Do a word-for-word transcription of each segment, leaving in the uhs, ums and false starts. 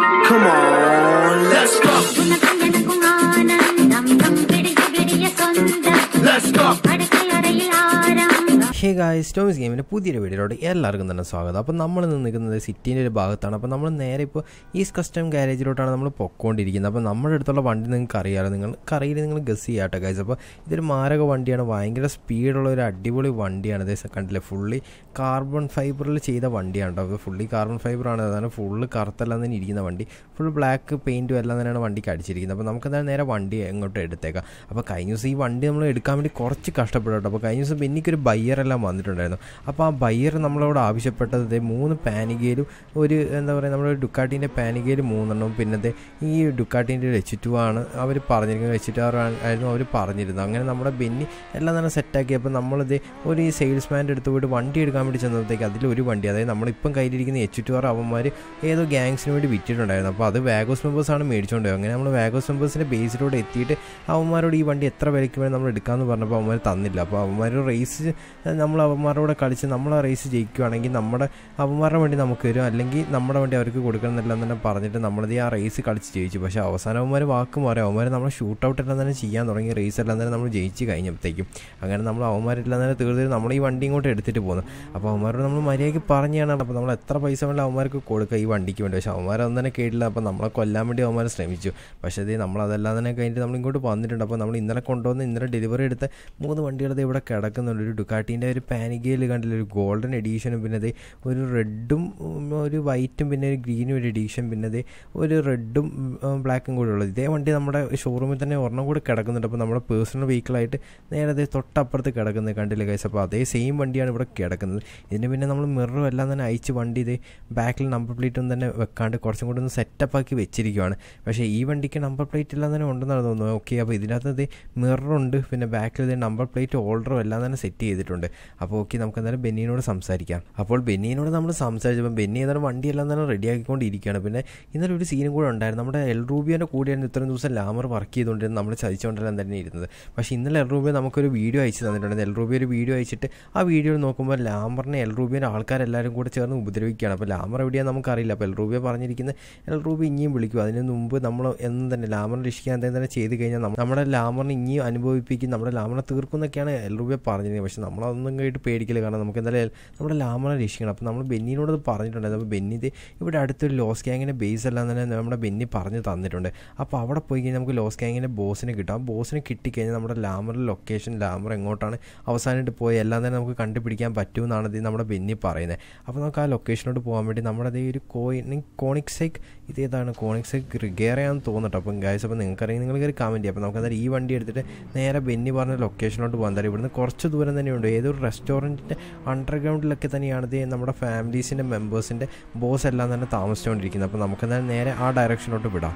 Come on, let's go. Let's go. Hey guys, സ്റ്റോമീസ് ഗെയിമിൻ്റെ പുതിയൊരു വീഡിയോയിലോട്ട് എല്ലാവർക്കും തന്നെ സ്വാഗതം. അപ്പോൾ നമ്മൾ ഇന്ന് നിൽക്കുന്നത് സിറ്റീൻ്റെ ഒരു ഭാഗത്താണ്. അപ്പോൾ നമ്മൾ നേരെ ഇപ്പോൾ ഈസ്റ്റ് കസ്റ്റം ഗാരേജിലോട്ടാണ് നമ്മൾ പൊക്കോണ്ടിരിക്കുന്നത്. അപ്പോൾ നമ്മുടെ അടുത്തുള്ള വണ്ടി നിങ്ങൾക്ക് അറിയാമല്ലോ, നിങ്ങൾക്ക് അറിയില്ല, നിങ്ങൾ ഗസ് ചെയ്യാട്ടോ ഗൈസ്. അപ്പോൾ ഇതൊരു മാരക വണ്ടിയാണ്, ഭയങ്കര സ്പീഡുള്ള ഒരു അടിപൊളി വണ്ടിയാണ്. അതേ കണ്ടില്ലേ, ഫുള്ളി കാർബൺ ഫൈബറിൽ ചെയ്ത വണ്ടിയാണ് കേട്ടോ. അപ്പോൾ ഫുള്ളി കാർബൺ ഫൈബറാണ്, അതാണ് ഫുള്ള് കറുത്തെല്ലാം തന്നെ ഇരിക്കുന്ന വണ്ടി. ഫുൾ ബ്ലാക്ക് പെയിൻറ്റും എല്ലാം തന്നെയാണ് വണ്ടിക്ക് അടിച്ചിരിക്കുന്നത്. അപ്പോൾ നമുക്ക് എന്തായാലും നേരെ വണ്ടി എങ്ങോട്ട് എടുത്തേക്കാം. അപ്പോൾ കഴിഞ്ഞ ദിവസം ഈ വണ്ടി നമ്മൾ എടുക്കാൻ വേണ്ടി കുറച്ച് കഷ്ടപ്പെട്ടു കേട്ടോ. അപ്പോൾ കഴിഞ്ഞ ദിവസം എനിക്കൊരു ബയ്യറെല്ലാം വന്നിട്ടുണ്ടായിരുന്നു. അപ്പോൾ ആ ബയ്യർ നമ്മളോട് ആവശ്യപ്പെട്ടത് മൂന്ന് പാനികയിലും ഒരു എന്താ പറയുക, നമ്മുടെ ഡുക്കാട്ടീൻ്റെ പാനികയിൽ മൂന്നെണ്ണവും പിന്നത്തെ ഈ ഡുക്കാട്ടീൻ്റെ ഒരു എച്ച് ടു ആണ് അവർ പറഞ്ഞിരിക്കുന്നത്. എച്ച് ടു ആയിരുന്നു അവർ പറഞ്ഞിരുന്നത്. അങ്ങനെ നമ്മുടെ ബെന്നി എല്ലാം തന്നെ സെറ്റാക്കി. അപ്പോൾ നമ്മളിത് ഒരു ഈ സെയിൽസ്മാൻ്റെ അടുത്ത് പോയിട്ട് വണ്ടി എടുക്കാൻ വേണ്ടി ചെന്നപ്പോഴത്തേക്ക് അതിലൊരു വണ്ടി, അതായത് നമ്മളിപ്പം കയ്യിലിരിക്കുന്ന എച്ച് ടു ആർ അവന്മാർ ഏതോ ഗ്യാങ്സിന് വേണ്ടി വിറ്റിട്ടുണ്ടായിരുന്നു. അപ്പോൾ അത് വാഗോസ് മെമ്പേഴ്സാണ് മേടിച്ചുകൊണ്ട് പോയത്. അങ്ങനെ നമ്മൾ വാഗോസ് മെമ്പേഴ്സിൻ്റെ ബേസിലൂടെ എത്തിയിട്ട് അവന്മാരോട് ഈ വണ്ടി എത്ര വിലയ്ക്ക് വേണ്ടി നമ്മൾ എടുക്കാമെന്ന് പറഞ്ഞപ്പോൾ അവന്മാർ തന്നില്ല. അപ്പോൾ അവന്മാർ റേസ് നമ്മൾ അവന്മാരോട് കളിച്ച് നമ്മൾ ആ റേസ് ജയിക്കുകയാണെങ്കിൽ നമ്മുടെ അവന്മാരുടെ വണ്ടി നമുക്ക് വരും, അല്ലെങ്കിൽ നമ്മുടെ വണ്ടി അവർക്ക് കൊടുക്കണം എന്നെല്ലാം തന്നെ പറഞ്ഞിട്ട് നമ്മളത് ആ റേസ് കളിച്ച് ജയിച്ചു. പക്ഷേ അവസാനം അവന്മാർ വാക്ക് മാറി, അവന്മാർ നമ്മൾ ഷൂട്ട് ഔട്ട് എല്ലാം തന്നെ ചെയ്യാൻ തുടങ്ങി. റേസ് എല്ലാം തന്നെ നമ്മൾ ജയിച്ച് കഴിഞ്ഞപ്പോഴത്തേക്കും അങ്ങനെ നമ്മൾ അവന്മാരെല്ലാം തന്നെ തീർത്ത് നമ്മൾ ഈ വണ്ടി ഇങ്ങോട്ട് എടുത്തിട്ട് പോകുന്നു. അപ്പോൾ അവന്മാരോട് നമ്മൾ മര്യാദയ്ക്ക് പറഞ്ഞാണ്. അപ്പോൾ നമ്മൾ എത്ര പൈസ വേണ്ടി അവന്മാർക്ക് കൊടുക്കുക ഈ വണ്ടിക്ക് വേണ്ടി. പക്ഷേ അവന്മാരൊന്നും തന്നെ കേട്ടില്ല. അപ്പോൾ നമ്മളെ കൊല്ലാൻ വേണ്ടി അവന്മാർ ശ്രമിച്ചു. പക്ഷേ അത് നമ്മളതെല്ലാം തന്നെ കഴിഞ്ഞിട്ട് നമ്മൾ ഇങ്ങോട്ട് വന്നിട്ടുണ്ട്. അപ്പോൾ നമ്മൾ ഇന്നലെ കൊണ്ടുവന്ന് ഇന്നലെ ഡെലിവറി എടുത്ത മൂന്ന് വണ്ടികളത് ഇവിടെ കിടക്കുന്നുണ്ട്. ഒരു ഡുക്കാട്ടീൻ്റെ ഒരു പാനികയിൽ കണ്ടില്ല, ഒരു ഗോൾഡൻ എഡീഷനും, പിന്നെ അത് ഒരു റെഡും ഒരു വൈറ്റും പിന്നെ ഒരു ഗ്രീനും ഒരു എഡീഷൻ, പിന്നെ അത് ഒരു റെഡും ബ്ലാക്കും കൂടെ ഉള്ളത്. ഇതേ വണ്ടി നമ്മുടെ ഷോറൂമിൽ തന്നെ ഒരെണ്ണം കൂടി കിടക്കുന്നുണ്ട്. അപ്പോൾ നമ്മുടെ പേഴ്സണൽ വെഹിക്കിളായിട്ട് നേരെ അതേ തൊട്ടപ്പുറത്ത് കിടക്കുന്നത് കണ്ടില്ല ഗൈസ്. അപ്പോൾ അതേ സെയിം വണ്ടിയാണ് ഇവിടെ കിടക്കുന്നത്. ഇതിന് പിന്നെ നമ്മൾ മിററും എല്ലാം തന്നെ അയച്ച് വണ്ടി ഇത് ബാക്കിൽ നമ്പർ പ്ലേറ്റും തന്നെ വെക്കാണ്ട് കുറച്ചും കൂടി ഒന്ന് സെറ്റപ്പാക്കി വെച്ചിരിക്കുകയാണ്. പക്ഷേ ഈ വണ്ടിക്ക് നമ്പർ പ്ലേറ്റ് എല്ലാം തന്നെ ഉണ്ടെന്നാണ് തോന്നുന്നത്. ഓക്കെ, അപ്പോൾ ഇതിനകത്ത് ഇത് മിററുണ്ട്, പിന്നെ ബാക്കിൽ ഇത് നമ്പർ പ്ലേറ്റ് ഹോൾഡറും എല്ലാം തന്നെ സെറ്റ് ചെയ്തിട്ടുണ്ട്. അപ്പോൾ ഓക്കെ, നമുക്ക് എന്തായാലും ബെന്നിയോട് സംസാരിക്കാം. അപ്പോൾ ബെന്നിയോട് നമ്മൾ സംസാരിച്ചപ്പോൾ ബെന്നി ഏതായാലും വണ്ടിയെല്ലാം തന്നെ റെഡിയാക്കിക്കൊണ്ടിരിക്കുകയാണ്. പിന്നെ ഇന്നലെ ഒരു സീനും കൂടെ ഉണ്ടായിരുന്നു. നമ്മുടെ എൽ റൂബിയോൻ്റെ കൂടെയായിരുന്നു ഇത്രയും ദിവസം ലാമർ വർക്ക് ചെയ്തുകൊണ്ടിരുന്നത്, നമ്മൾ ചതിച്ചുകൊണ്ടെല്ലാം തന്നെ ഇരുന്നത്. പക്ഷേ ഇന്നലെ എൽ റൂബിയോ നമുക്കൊരു വീഡിയോ അയച്ചു തന്നിട്ടുണ്ട്. എൽ റൂബിയോ ഒരു വീഡിയോ അയച്ചിട്ട് ആ വീഡിയോ നോക്കുമ്പോൾ ലാമറിനെ എൽ റൂബിയോൻ്റെ ആൾക്കാരെല്ലാവരും കൂടെ ചേർന്ന് ഉപദ്രവിക്കുകയാണ്. അപ്പോൾ ലാമർ എവിടെയാണെന്ന് നമുക്കറിയില്ല. അപ്പോൾ എൽ റൂബിയോ പറഞ്ഞിരിക്കുന്നത് എൽ റൂബിയോ ഇനിയും വിളിക്കും. അതിന് മുമ്പ് നമ്മൾ എന്നും തന്നെ ലാമറിനെ രക്ഷിക്കാൻ എന്തെങ്കിലും തന്നെ ചെയ്ത് കഴിഞ്ഞാൽ നമ്മുടെ ലാമറിനെ ഇനിയും അനുഭവിപ്പിക്കും, നമ്മുടെ ലാമറിനെ തീർക്കും എന്നൊക്കെയാണ് എൽ റൂബിയോ പറഞ്ഞിരുന്നത്. പക്ഷേ നമ്മളതൊന്നും കേട്ട് പേടിക്കില്ല, കാരണം നമുക്ക് എന്തായാലും നമ്മുടെ ലാമറിനെ രക്ഷിക്കണം. അപ്പോൾ നമ്മൾ ബെന്നിനോട് പറഞ്ഞിട്ടുണ്ടായിരുന്നു. അപ്പോൾ ബെന്നി ഇത് ഇവിടെ അടുത്തൊരു ലോസ് ഗ്യാങ്ങിൻ്റെ ബേസ് എല്ലാം തന്നെ നമ്മുടെ ബെന്നി പറഞ്ഞു തന്നിട്ടുണ്ട്. അപ്പോൾ അവിടെ പോയി കഴിഞ്ഞാൽ നമുക്ക് ലോസ് ഗ്യാങ്ങിൻ്റെ ബോസിനെ കിട്ടും. ആ ബോസിനെ കിട്ടിക്കഴിഞ്ഞാൽ നമ്മുടെ ലാമറിൻ്റെ ലൊക്കേഷൻ, ലാമർ എങ്ങോട്ടാണ് അവസാനമായിട്ട് പോയി എല്ലാം തന്നെ നമുക്ക് കണ്ടുപിടിക്കാൻ പറ്റുമെന്നാണ് ഇത് നമ്മുടെ ബെന്നി പറയുന്നത്. അപ്പോൾ നമുക്ക് ആ ലൊക്കേഷനോട്ട് പോകാൻ വേണ്ടി നമ്മുടെ അതേ ഒരു കോയിൻ കോണിക്സൈക്ക് ഇതേതാണ് കോണിക്സൈക്ക് ഗ്രിഗേറയാണെന്ന് തോന്നിട്ടോ. അപ്പം ഗൈസ്, അപ്പോൾ നിങ്ങൾക്കറിയാം, നിങ്ങൾ കയറി കമൻറ്റ് ചെയ്യാം. അപ്പോൾ നമുക്ക് എന്തായാലും ഈ വണ്ടി എടുത്തിട്ട് നേരെ ബെന്നി പറഞ്ഞ ലൊക്കേഷനോട്ട് പോകാൻ തരാം. ഇവിടുന്ന് കുറച്ച് ദൂരം തന്നെയുണ്ട്. ഏതൊരു റെസ്റ്റോറൻറ്റിൻ്റെ അണ്ടർഗ്രൗണ്ടിലൊക്കെ തന്നെയാണ് ഇത് നമ്മുടെ ഫാമിലീസിൻ്റെ മെമ്പേഴ്സിൻ്റെ ബോസ് എല്ലാം തന്നെ താമസിച്ചുകൊണ്ടിരിക്കുന്നത്. അപ്പോൾ നമുക്ക് എന്തായാലും നേരെ ആ ഡയറക്ഷനോട്ട് വിടാം.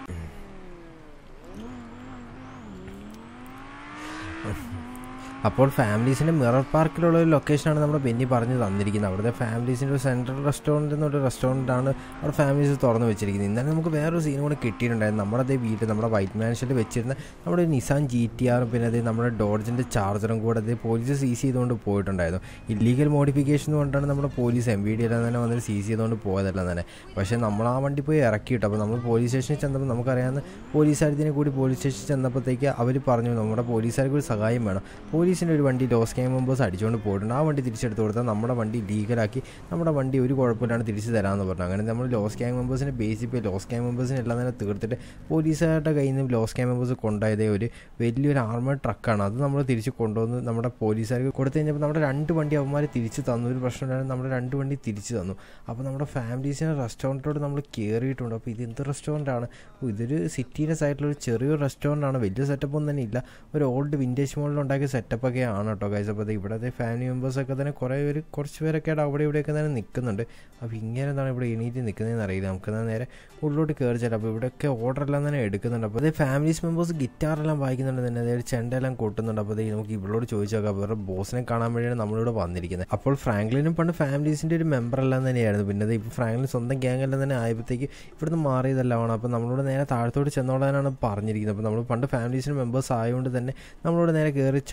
അപ്പോൾ ഫാമിലീസിൻ്റെ മിറർ പാർക്കിലുള്ള ഒരു ലൊക്കേഷനാണ് നമ്മുടെ ബെന്നി പറഞ്ഞ് തന്നിരിക്കുന്നത്. അവിടുത്തെ ഫാമിലീസിൻ്റെ ഒരു സെൻട്രൽ റെസ്റ്റോറൻറ്റ് എന്നൊരു റെസ്റ്റോറൻറ്റാണ് അവിടെ ഫാമിലീസ് തുറന്ന് വെച്ചിരിക്കുന്നത്. ഇന്നലെ നമുക്ക് വേറൊരു സീനും കൂടെ കിട്ടിയിട്ടുണ്ടായിരുന്നു. നമ്മുടെ അതേ വീട്ടിൽ നമ്മുടെ വൈറ്റ് മാൻഷനിൽ വെച്ചിരുന്ന നമ്മുടെ നിസാൻ ജി ടി ആറും പിന്നെ അതേ നമ്മുടെ ഡോഡ്ജിൻ്റെ ചാർജറും കൂടെ അതേ പോലീസ് സീസ് ചെയ്തുകൊണ്ട് പോയിട്ടുണ്ടായിരുന്നു. ഇല്ലീഗൽ മോഡിഫിക്കേഷൻ കൊണ്ടാണ് നമ്മുടെ പോലീസ് എം വി ഡി എല്ലാം തന്നെ വന്നിട്ട് സീസ് ചെയ്തുകൊണ്ട് പോയതെല്ലാം തന്നെ. പക്ഷേ നമ്മൾ ആ വണ്ടി പോയി ഇറക്കിയിട്ടു. അപ്പോൾ നമ്മൾ പോലീസ് സ്റ്റേഷനിൽ ചെന്നപ്പോൾ നമുക്കറിയാവുന്ന പോലീസുകാരത്തിനെ കൂടി പോലീസ് സ്റ്റേഷനിൽ ചെന്നപ്പോഴത്തേക്ക് അവർ പറഞ്ഞു നമ്മുടെ പോലീസുകാർക്ക് ഒരു സഹായം വേണം. പോലീസിൻ്റെ ഒരു വണ്ടി ലോസ് ഗ്യാങ് മെമ്പേഴ്സ് അടിച്ചുകൊണ്ട് പോയിട്ടുണ്ട്. ആ വണ്ടി തിരിച്ചെടുത്ത് കൊടുത്താൽ നമ്മുടെ വണ്ടി ലീഗലാക്കി നമ്മുടെ വണ്ടി ഒരു കുഴപ്പമില്ലാണ്ട് തിരിച്ച് തരാമെന്ന് പറഞ്ഞു. അങ്ങനെ നമ്മൾ ലോസ് ഗ്യാങ് മെമ്പേഴ്സിനെ ബേസിൽ പോയി ലോസ് ഗ്യാങ് മെമ്പേഴ്സിനെ എല്ലാം തന്നെ തീർത്തിട്ട് പോലീസുകാരുടെ കയ്യിൽ നിന്ന് ലോസ് ഗ്യാങ് മെമ്പേഴ്സ് കൊണ്ടുപോയതേ ഒരു വലിയൊരു ആർമഡ് ട്രക്കാണ്. അത് നമ്മൾ തിരിച്ച് കൊണ്ടുവന്ന് നമ്മുടെ പോലീസുകാർക്ക് കൊടുത്തു കഴിഞ്ഞപ്പോൾ നമ്മുടെ രണ്ട് വണ്ടി അവന്മാർ തിരിച്ച് തന്നു. ഒരു പ്രശ്നമുണ്ടായിരുന്നു, നമ്മുടെ രണ്ട് വണ്ടി തിരിച്ച് തന്നു. അപ്പോൾ നമ്മുടെ ഫാമിലീസിൻ്റെ റെസ്റ്റോറൻറ്റോട് നമ്മൾ കയറിയിട്ടുണ്ട്. അപ്പോൾ ഇത് എന്ത് റെസ്റ്റോറൻറ്റാണ്? ഇതൊരു സിറ്റീൻ്റെ സൈഡിലൊരു ചെറിയൊരു റെസ്റ്റോറൻറ്റാണ്. വലിയ സെറ്റപ്പ് ഒന്നും തന്നെ ഇല്ല. ഒരു ഓൾഡ് വിൻറ്റേജ് മോഡൽ ഉണ്ടാക്കിയ സെറ്റപ്പൊക്കെ ആണ് കേട്ടോ ഗൈസ്. അപ്പോൾ ഇവിടുത്തെ ഫാമിലി മെമ്പേഴ്സൊക്കെ തന്നെ കുറേ പേര് കുറച്ച് പേരൊക്കെ ആയിട്ട് അവിടെ ഇവിടെയൊക്കെ തന്നെ നിൽക്കുന്നുണ്ട്. അപ്പോൾ ഇങ്ങനെ എന്താണ് ഇവിടെ എണീറ്റ് നിൽക്കുന്നതെന്ന് അറിയില്ല. നമുക്ക് നേരെ ഉള്ളിലോട്ട് കയറി ചെല്ലാം. അപ്പോൾ ഇവിടെയൊക്കെ ഓർഡറെല്ലാം തന്നെ എടുക്കുന്നുണ്ട്. അപ്പോൾ അതേ ഫാമിലീസ് മെമ്പേഴ്സ് ഗിറ്റാറെല്ലാം വായിക്കുന്നുണ്ട് തന്നെ, അതായത് ചെണ്ടെല്ലാം കൊട്ടുന്നുണ്ട്. അപ്പോൾ അതേ നമുക്ക് ഇവളോട് ചോദിച്ചു നോക്കാം. അവരുടെ ബോസിനെ കാണാൻ വേണ്ടിയാണ് നമ്മളിവിടെ വന്നിരിക്കുന്നത്. അപ്പോൾ ഫ്രാങ്ക്ലിനും പണ്ട് ഫാമിലീസിൻ്റെ ഒരു മെമ്പറെല്ലാം തന്നെയായിരുന്നു. പിന്നെ ഇപ്പോൾ ഫ്രാങ്ക്ലിൻ സ്വന്തം ഗ്യാങ് എല്ലാം തന്നെ ആയപ്പോഴത്തേക്ക് ഇവിടുന്ന് മാറിയതെല്ലാമാണ്. അപ്പോൾ നമ്മളോട് നേരെ താഴത്തോട്ട് ചെന്നോളാനാണ് പറഞ്ഞിരിക്കുന്നത്. അപ്പോൾ നമ്മൾ പണ്ട് ഫാമിലീസിൻ്റെ മെമ്പേഴ്സ് ആയതുകൊണ്ട് തന്നെ നമ്മളോട് നേരെ കയറി ചെന്നോളാൻ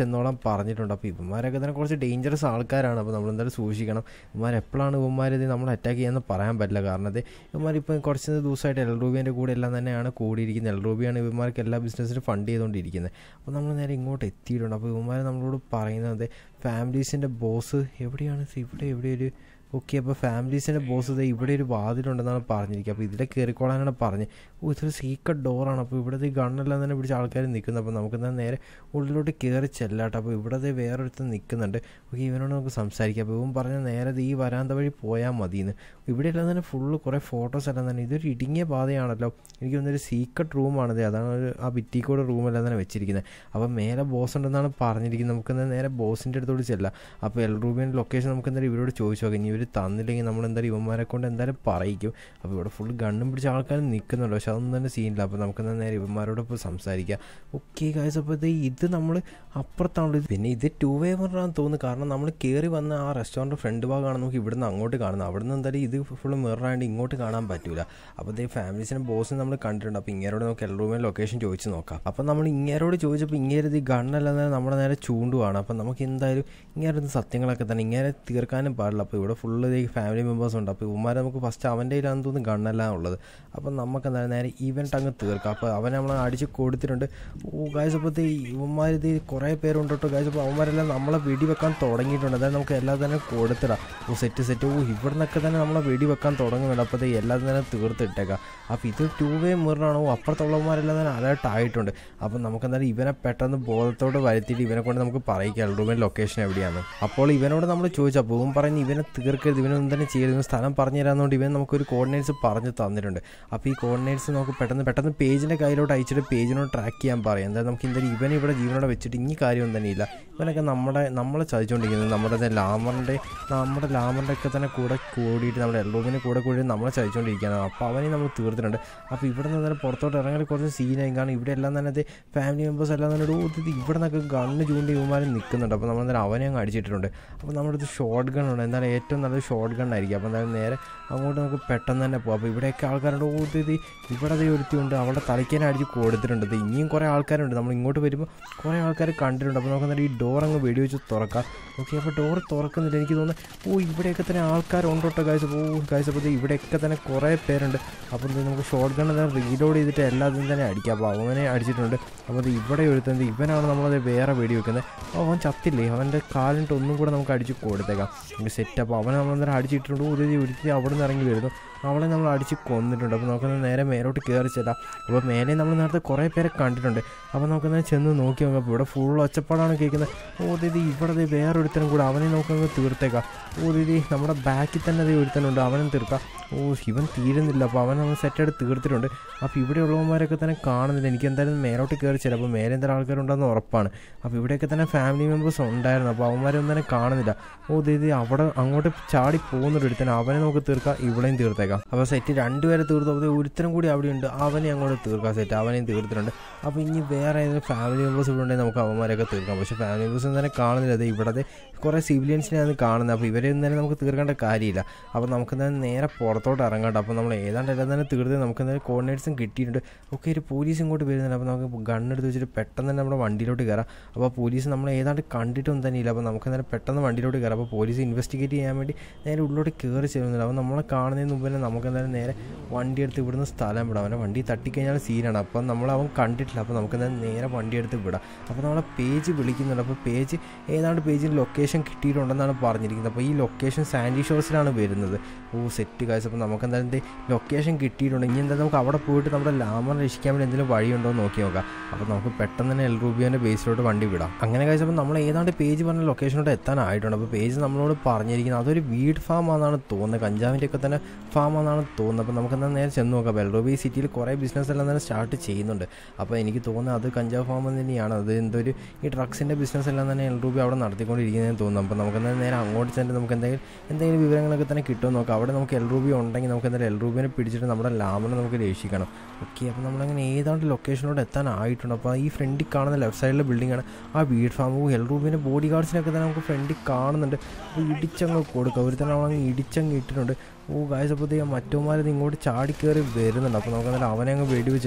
പറഞ്ഞിട്ടുണ്ട്. അപ്പോൾ ഇവന്മാരൊക്കെ തന്നെ കുറച്ച് ഡേഞ്ചറസ് ആൾക്കാരാണ്. അപ്പോൾ നമ്മളെന്തായാലും സൂക്ഷിക്കണം. ഇവന്മാർ എപ്പോഴാണ് ഇവന്മാരിത് നമ്മൾ അറ്റാക്ക് ചെയ്യാമെന്ന് പറയാൻ പറ്റില്ല. കാരണം അത് ഇവന്മാരിപ്പോൾ കുറച്ച് ദിവസമായിട്ട് എൽ റൂബിയൻ്റെ കൂടെ എല്ലാം തന്നെയാണ് കൂടിയിരിക്കുന്നത്. എൽ റൂബിയാണ് ഇവന്മാർക്ക് എല്ലാ ബിസിനസ്സിനും ഫണ്ട് ചെയ്തുകൊണ്ടിരിക്കുന്നത്. അപ്പോൾ നമ്മൾ നേരെ ഇങ്ങോട്ട് എത്തിയിട്ടുണ്ട്. അപ്പോൾ ഇവന്മാർ നമ്മളോട് പറയുന്നത് ഫാമിലീസിൻ്റെ ബോസ് എവിടെയാണ്, ഇവിടെ എവിടെ ഒരു ഓക്കെ. അപ്പോൾ ഫാമിലീസിൻ്റെ ബോസ് ഇത് ഇവിടെ ഒരു വാതിലുണ്ടെന്നാണ് പറഞ്ഞിരിക്കുക. അപ്പോൾ ഇതിലെ കയറിക്കോളാനാണ് പറഞ്ഞത്. ഓ ഇതൊരു സീക്രട്ട് ഡോറാണ്. അപ്പോൾ ഇവിടുത്തെ ഈ ഗണ്ണെല്ലാം തന്നെ പിടിച്ച ആൾക്കാർ നിൽക്കുന്നത്. അപ്പോൾ നമുക്ക് തന്നെ നേരെ ഉള്ളിലോട്ട് കയറി ചെല്ലാട്ടോ. അപ്പോൾ ഇവിടത്തെ വേറൊരുത്തൻ നിൽക്കുന്നുണ്ട്. ഓക്കെ ഇവനോട് നമുക്ക് സംസാരിക്കാം. അപ്പോൾ ഇവൻ പറഞ്ഞ നേരെ ഈ വരാന്ത വഴി പോയാൽ മതിയെന്ന്. ഇവിടെയെല്ലാം തന്നെ ഫുള്ള് കുറേ ഫോട്ടോസ് എല്ലാം തന്നെ. ഇതൊരു ഇടുങ്ങിയ പാതയാണല്ലോ. എനിക്ക് തോന്നുന്നൊരു സീക്രട്ട് റൂമാണിത്. അതാണ് ഒരു ആ ഭിത്തിക്കോട് റൂമെല്ലാം തന്നെ വെച്ചിരിക്കുന്നത്. അപ്പോൾ മേലെ ബോസ് ഉണ്ടെന്നാണ് പറഞ്ഞിരിക്കുന്നത്. നമുക്ക് നേരെ ബോസിൻ്റെ അടുത്തോട് ചെല്ലാം. അപ്പോൾ എൽ റൂബിയൻ്റെ ലൊക്കേഷൻ നമുക്ക് എന്തായാലും ഇവരോട് ചോദിച്ചു നോക്കാം. ഇനി ഇവർ തന്നില്ലെങ്കിൽ നമ്മൾ എന്തായാലും ഇവന്മാരെ കൊണ്ട് എന്തായാലും പറയിക്കും. അപ്പോൾ ഇവിടെ ഫുൾ ഗണ്ണും പിടിച്ച ആൾക്കാർ നിൽക്കുന്നുണ്ടോ, പക്ഷെ അതൊന്നും തന്നെ സീനില്ല. അപ്പോൾ നമുക്ക് നേരെ ഇവന്മാരോടൊപ്പം സംസാരിക്കാം. ഓക്കെ ഗൈസ്, അപ്പോൾ ഇത് ഇത് നമ്മൾ അപ്പുറത്താണല്ലോ. പിന്നെ ഇത് ടു വേ മിററാണെന്ന് തോന്നുന്നു. കാരണം നമ്മൾ കയറി വന്ന ആ റെസ്റ്റോറൻറ്റ് ഫ്രണ്ട് ഭാഗമാണ് നമുക്ക് ഇവിടുന്ന് അങ്ങോട്ട് കാണുന്നത്. അവിടെ നിന്ന് എന്തായാലും ഇത് ഫുൾ മിററായിട്ട് ഇങ്ങോട്ട് കാണാൻ പറ്റില്ല. അപ്പോൾ ഇത് ഫാമിലീസിൻ്റെ ബോസ് നമ്മൾ കണ്ടിട്ടുണ്ട്. അപ്പോൾ ഇങ്ങേരോട് നമുക്ക് എൽ റൂമിൻ്റെ ലൊക്കേഷൻ ചോദിച്ച് നോക്കാം. അപ്പോൾ നമ്മൾ ഇങ്ങേരോട് ചോദിച്ചപ്പോൾ ഇങ്ങേരത് ഈ ഗണ്ണെല്ലാം തന്നെ നമ്മുടെ നേരെ ചൂണ്ടുവാണ്. അപ്പോൾ നമുക്ക് എന്തായാലും ഇങ്ങേരത് സത്യങ്ങളൊക്കെ തന്നെ ഇങ്ങനെ തീർക്കാനും പാടില്ല. അപ്പോൾ ഇവിടെ ഫുള്ള് ഈ ഫാമിലി മെമ്പേഴ്സ് ഉണ്ട്. അപ്പോൾ ഇവന്മാരെ നമുക്ക് ഫസ്റ്റ് അവൻ്റെ കയ്യിലാണെന്ന് തോന്നുന്നു ഗണ്ണെല്ലാം ഉള്ളത്. അപ്പോൾ നമുക്ക് എന്തായാലും നേരെ ഇവൻറ്റ് അങ്ങ് തീർക്കാം. അപ്പോൾ അവനെ നമ്മൾ അടിച്ച് കൊടുത്തിട്ടുണ്ട്. ഓ ഗായ്സ്, അപ്പോഴത്തെ ഇവന്മാരിത് കുറേ പേരുണ്ട് കേട്ടോ ഗായ്സ്. അപ്പോൾ അവന്മാരെല്ലാം നമ്മളെ വെടി വെക്കാൻ തുടങ്ങിയിട്ടുണ്ട്. അതായത് നമുക്ക് എല്ലാം തന്നെ കൊടുത്തിടാം. ഓ സെറ്റ് സെറ്റ്. ഓ ഇവിടെ നിന്നൊക്കെ തന്നെ നമ്മളെ വെടി വെക്കാൻ തുടങ്ങുന്നുണ്ട്. അപ്പോഴത്തെ എല്ലാം തന്നെ തീർത്തിട്ടേക്കാം. അപ്പോൾ ഇത് ടു വേ മിററാണ്. ഓ അപ്പുറത്തുള്ളവന്മാരെല്ലാം തന്നെ അലേർട്ട് ആയിട്ടുണ്ട്. അപ്പം നമുക്ക് എന്തായാലും ഇവനെ പെട്ടെന്ന് ബോധത്തോട് വരുത്തിയിട്ട് ഇവനെ കൊണ്ട് നമുക്ക് പറയിക്കാം റൂമിൻ്റെ ലൊക്കേഷൻ എവിടെയാണ്. അപ്പോൾ ഇവനോട് നമ്മൾ ചോദിച്ചു. അപ്പോൾ ഇവൻ പറഞ്ഞ് ഇവനെ തീർക്കരുത്, ഇവനൊന്നും തന്നെ ചെയ്യരുത്, സ്ഥലം പറഞ്ഞു തരാമെന്നുകൊണ്ട് ഇവൻ നമുക്കൊരു കോർഡിനേറ്റ്സ് പറഞ്ഞ് തന്നിട്ടുണ്ട്. അപ്പോൾ ഈ കോർഡിനേറ്റ്സ് നമുക്ക് പെട്ടെന്ന് പെട്ടെന്ന് പേജിൻ്റെ കയ്യിലോട്ട് അയച്ചിട്ട് പേജിനോട് ട്രാക്ക് ചെയ്യാൻ പറയും. എന്തായാലും നമുക്ക് എന്തായാലും ഇവനെ ഇവിടെ ജീവനോടെ വെച്ചിട്ട് ഇനി കാര്യമൊന്നും തന്നെ ഇല്ല. ഇവനൊക്കെ നമ്മുടെ നമ്മളെ ചതിച്ചുകൊണ്ടിരിക്കുന്നത് നമ്മുടെ ലാമറിൻ്റെ നമ്മുടെ ലാമറിൻ്റെ ഒക്കെ തന്നെ കൂടെ കൂടിയിട്ട് നമ്മുടെ എൽറൂമിൻ്റെ കൂടെ കൂടി നമ്മളെ ചതിച്ചുകൊണ്ടിരിക്കുകയാണ്. അപ്പോൾ അവനെ നമ്മൾ തീർത്തിട്ടുണ്ട്. അപ്പോൾ ഇവിടെ നിന്ന് തന്നെ പുറത്തോട്ട് ഇറങ്ങി കുറച്ച് സീനായി. കാരണം ഇവിടെ എല്ലാം തന്നെ അത് ഫാമിലി മെമ്പേഴ്സ് എല്ലാം തന്നെ ഒരു ഇവിടെ നിന്നൊക്കെ ഗണ്ണ് ചൂണ്ടി ഇവന്മാരും നിൽക്കുന്നുണ്ട്. അപ്പോൾ നമ്മൾ എന്തായാലും അവനെ അങ്ങ് അടിച്ചിട്ടുണ്ട്. അപ്പോൾ നമ്മുടെ അടുത്ത് ഷോർട്ട് ഗൺ ഉണ്ട്. എന്തായാലും ഏറ്റവും നല്ലൊരു ഷോർട്ട് ഗൺ ആയിരിക്കും. അപ്പോൾ എന്തായാലും നേരെ അങ്ങോട്ട് നമുക്ക് പെട്ടെന്ന് തന്നെ പോകും. അപ്പോൾ ഇവിടെയൊക്കെ ആൾക്കാരുണ്ട്. ഓ ഇത് ഇവിടെ അതേ ഒരുത്തിയുണ്ട്. അവളുടെ തലയ്ക്കാനെ അടിച്ച് കൊടുത്തിട്ടുണ്ട്. ഇത് ഇനിയും കുറേ ആൾക്കാരുണ്ട്. നമ്മൾ ഇങ്ങോട്ട് വരുമ്പോൾ കുറേ ആൾക്കാർ കണ്ടിട്ടുണ്ട്. അപ്പോൾ നമുക്ക് എന്തായാലും ഈ ഡോർ അങ്ങ് വെടിവെച്ച് തുറക്കാം. ഓക്കെ അപ്പോൾ ഡോർ തുറക്കുന്നില്ല. എനിക്ക് തോന്നുന്നു ഓ ഇവിടെയൊക്കെ തന്നെ ആൾക്കാരുണ്ട് കേട്ടോ ഗൈസ്. ഓ ഗൈസ് അപ്പോൾ ഇവിടെയൊക്കെ തന്നെ കുറേ പേരുണ്ട്. അപ്പോൾ നമുക്ക് ഷോർട്ട് ഗൺ തന്നെ റീലോഡ് ചെയ്തിട്ട് എല്ലാത്തിനും തന്നെ അടിക്കാം. അപ്പോൾ അവനെ അടിച്ചിട്ടുണ്ട്. അപ്പോൾ ഇവിടെ ഒരുത്തുന്നത് ഇവനാണ് നമ്മളത് വേറെ വെടി വെക്കുന്നത്. അപ്പോൾ അവൻ ചത്തില്ലേ, അവൻ്റെ കാലിട്ട് ഒന്നും കൂടെ നമുക്ക് അടിച്ച് കൊടുത്തേക്കാം. നമുക്ക് സെറ്റ്. അപ്പോൾ അവനെ നമ്മളന്നേരം അടിച്ചിട്ടുണ്ട്. ഒരു ഉരുത്തി അവിടെ നിന്ന് ഇറങ്ങി വരുന്നു. അവളെ നമ്മൾ അടിച്ച് കൊന്നിട്ടുണ്ട്. അപ്പോൾ നമുക്ക് നേരെ മേലോട്ട് കയറി ചെല്ലാം. അപ്പോൾ മേലെ നമ്മൾ നേരത്തെ കുറേ പേരെ കണ്ടിട്ടുണ്ട്. അപ്പോൾ നമുക്ക് ചെന്ന് നോക്കി നോക്കാം. അപ്പോൾ ഇവിടെ ഫുൾ ഒച്ചപ്പാടാണ് കേൾക്കുന്നത്. ഓ ദീദി ഇവിടെ വേറൊരുത്തനും കൂടെ അവനെ നോക്കുക തീർത്തേക്കാം. ഓ ദീദി നമ്മുടെ ബാക്കിൽ തന്നെ അതേ ഒരുത്തനുണ്ട്, അവനും തീർക്കാം. ഓ ഇവൻ തീരുന്നില്ല. അപ്പോൾ അവൻ നമ്മൾ സെറ്റായിട്ട് തീർത്തിട്ടുണ്ട്. അപ്പോൾ ഇവിടെയുള്ളവന്മാരൊക്കെ തന്നെ കാണുന്നില്ല. എനിക്ക് എന്തായാലും മേലോട്ട് കയറി ചെല്ലാം. അപ്പോൾ മേലെ എന്തെങ്കിലും ആൾക്കാരുണ്ടെന്ന് ഉറപ്പാണ്. അപ്പോൾ ഇവിടെയൊക്കെ തന്നെ ഫാമിലി മെമ്പേഴ്സ് ഉണ്ടായിരുന്നു. അപ്പോൾ അവന്മാരൊന്നും തന്നെ കാണുന്നില്ല. ഓ ദീദി അവിടെ അങ്ങോട്ട് ചാടി പോകുന്നൊരു ഒരുത്തനെ അവനെ നമുക്ക് തീർക്കാം, ഇവിടെയും തീർത്തേക്കാം. അപ്പോൾ സെറ്റ് രണ്ടുപേരെ തീർത്തു. അപ്പോൾ ഒരുത്തനും കൂടി അവിടെയുണ്ട്, അവനെ അങ്ങോട്ട് തീർക്കാം. സെറ്റ് അവനെയും തീർത്തിട്ടുണ്ട്. അപ്പോൾ ഇനി വേറെ ഏതെങ്കിലും ഫാമിലി മെമ്പേഴ്സ് ഇവിടെ ഉണ്ടെങ്കിൽ നമുക്ക് അവന്മാരൊക്കെ തീർക്കാം. പക്ഷേ ഫാമിലി മെമ്പേഴ്സ് ഒന്നും തന്നെ കാണുന്നില്ല. അത് ഇവിടത്തെ കുറേ സിവിലിയൻസിനെയാണ് കാണുന്നത്. അപ്പോൾ ഇവരെ ഒന്നും തന്നെ നമുക്ക് തീർക്കേണ്ട കാര്യമില്ല. അപ്പോൾ നമുക്ക് തന്നെ നേരെ പുറത്തോട്ട് ഇറങ്ങാട്ടോ. അപ്പോൾ നമ്മൾ ഏതാണ്ട് എല്ലാം തന്നെ തീർത്ത് നമുക്ക് എന്തായാലും കോർഡിനേറ്റ്സും കിട്ടിയിട്ടുണ്ട്. ഓക്കെ ഒരു പോലീസ് ഇങ്ങോട്ട് വരുന്നില്ല. അപ്പോൾ നമുക്ക് ഗണ്ണെടുത്ത് വെച്ചിട്ട് പെട്ടെന്ന് തന്നെ നമ്മുടെ വണ്ടിയിലോട്ട് കയറാം. അപ്പോൾ പോലീസ് നമ്മൾ ഏതാണ്ട് കണ്ടിട്ടൊന്നും തന്നെ ഇല്ല. അപ്പോൾ നമുക്ക് നേരെ പെട്ടെന്ന് വണ്ടിയിലോട്ട് കയറാം. അപ്പോൾ പോലീസ് ഇൻവെസ്റ്റിഗേറ്റ് ചെയ്യാൻ വേണ്ടി നേരെ ഉള്ളിലോട്ട് കയറി ചെല്ലുന്നില്ല. അപ്പോൾ നമ്മളെ കാണുന്നതിന് മുമ്പ് തന്നെ നമുക്ക് എന്തായാലും നേരെ വണ്ടി എടുത്ത് ഇവിടുന്ന് സ്ഥലം വിടാം. അവനെ വണ്ടി തട്ടിക്കഴിഞ്ഞാൽ സീനാണ്. അപ്പോൾ നമ്മൾ അവൻ കണ്ടിട്ടില്ല. അപ്പോൾ നമുക്ക് എന്തായാലും നേരെ വണ്ടി എടുത്ത് വിടാം. അപ്പോൾ നമ്മളെ പേജ് വിളിക്കുന്നുണ്ട്. അപ്പോൾ പേജ് ഏതാണ്ട് പേജിൽ ലൊക്കേഷൻ കിട്ടിയിട്ടുണ്ടെന്നാണ് പറഞ്ഞിരിക്കുന്നത്. അപ്പോൾ ഈ ലൊക്കേഷൻ സാൻഡി ഷോസിലാണ് വരുന്നത്. ഓ സെറ്റ് കാഴ്ച. അപ്പോൾ നമുക്ക് എന്തായാലും ലൊക്കേഷൻ കിട്ടിയിട്ടുണ്ട്. ഇനി എന്തായാലും നമുക്ക് അവിടെ പോയിട്ട് നമ്മുടെ ലാമർ രക്ഷിക്കാൻ വേണ്ടി എന്തെങ്കിലും വഴിയുണ്ടോ എന്ന് നോക്കി നോക്കാം. അപ്പോൾ നമുക്ക് പെട്ടെന്ന് തന്നെ എൽ റൂബിയോൻ്റെ ബേസിലോട്ട് വണ്ടി വിടാം. അങ്ങനെ കഴിച്ചപ്പോൾ നമ്മൾ ഏതാണ്ട് പേജ് പറഞ്ഞ ലൊക്കേഷനോട്ട് എത്താനായിട്ടുണ്ട്. അപ്പോൾ പേജ് നമ്മളോട് പറഞ്ഞിരിക്കുന്നത് അതൊരു വീഡ് ഫാം ആണെന്നാണ് തോന്നുന്നത്. കഞ്ചാവിൻ്റെ ഒക്കെ തന്നെ ഫാം ആണെന്നാണ് തോന്നുന്നത്. അപ്പോൾ നമുക്ക് എന്താ നേരെ ചെന്ന് നോക്കാം. എൽ റൂബി സിറ്റിയിൽ കുറേ ബിസിനസ് എല്ലാം തന്നെ സ്റ്റാർട്ട് ചെയ്യുന്നുണ്ട്. അപ്പോൾ എനിക്ക് തോന്നുന്നത് അത് കഞ്ചാവ് ഫാം തന്നെയാണ്. അത് എന്തൊരു ഈ ഡ്രഗ്സിൻ്റെ ബിസിനസ് എല്ലാം തന്നെ എൽ റൂബി അവിടെ നടത്തിക്കൊണ്ടിരിക്കുന്നതെന്ന് തോന്നുന്നു. അപ്പോൾ നമുക്ക് എന്തായാലും നേരെ അങ്ങോട്ട് ചെന്നിട്ട് നമുക്ക് എന്തെങ്കിലും എന്തെങ്കിലും വിവരങ്ങളൊക്കെ തന്നെ കിട്ടുമെന്ന് നോക്കാം. അവിടെ നമുക്ക് എൽ റൂബി ഉണ്ടെങ്കിൽ നമുക്ക് എന്തായാലും എൽ റൂബിനെ പിടിച്ചിട്ട് നമ്മുടെ ലാമറിനെ നമുക്ക് രക്ഷിക്കണം. ഓക്കെ അപ്പോൾ നമ്മളങ്ങനെ ഏതാണ്ട് ലൊക്കേഷനോട് എത്താനായിട്ടുണ്ട്. അപ്പോൾ ഈ ഫ്രണ്ടിൽ കാണുന്ന ലെഫ്റ്റ് സൈഡിലെ ബിൽഡിങ്ങാണ് ആ വീഡ് ഫാം. എൽ റൂബിൻ്റെ ബോഡി ഗാർഡ്സിനൊക്കെ തന്നെ നമുക്ക് ഫ്രണ്ടിൽ കാണുന്നുണ്ട്. അപ്പോൾ ഇടിച്ചങ്ങ് കൊടുക്കുക. ഒരു തന്നെ അവളങ്ങ് ഇടിച്ചങ്ങ് ഇട്ടിട്ടുണ്ട്. ഓ ഗായ്സ് അപ്പോൾ മറ്റോമാരത് ഇങ്ങോട്ട് ചാടിക്കയറി വരുന്നുണ്ട്. അപ്പോൾ നമുക്ക് എന്തായാലും അവനെ അങ്ങ് വെടിവെച്ചിടാം.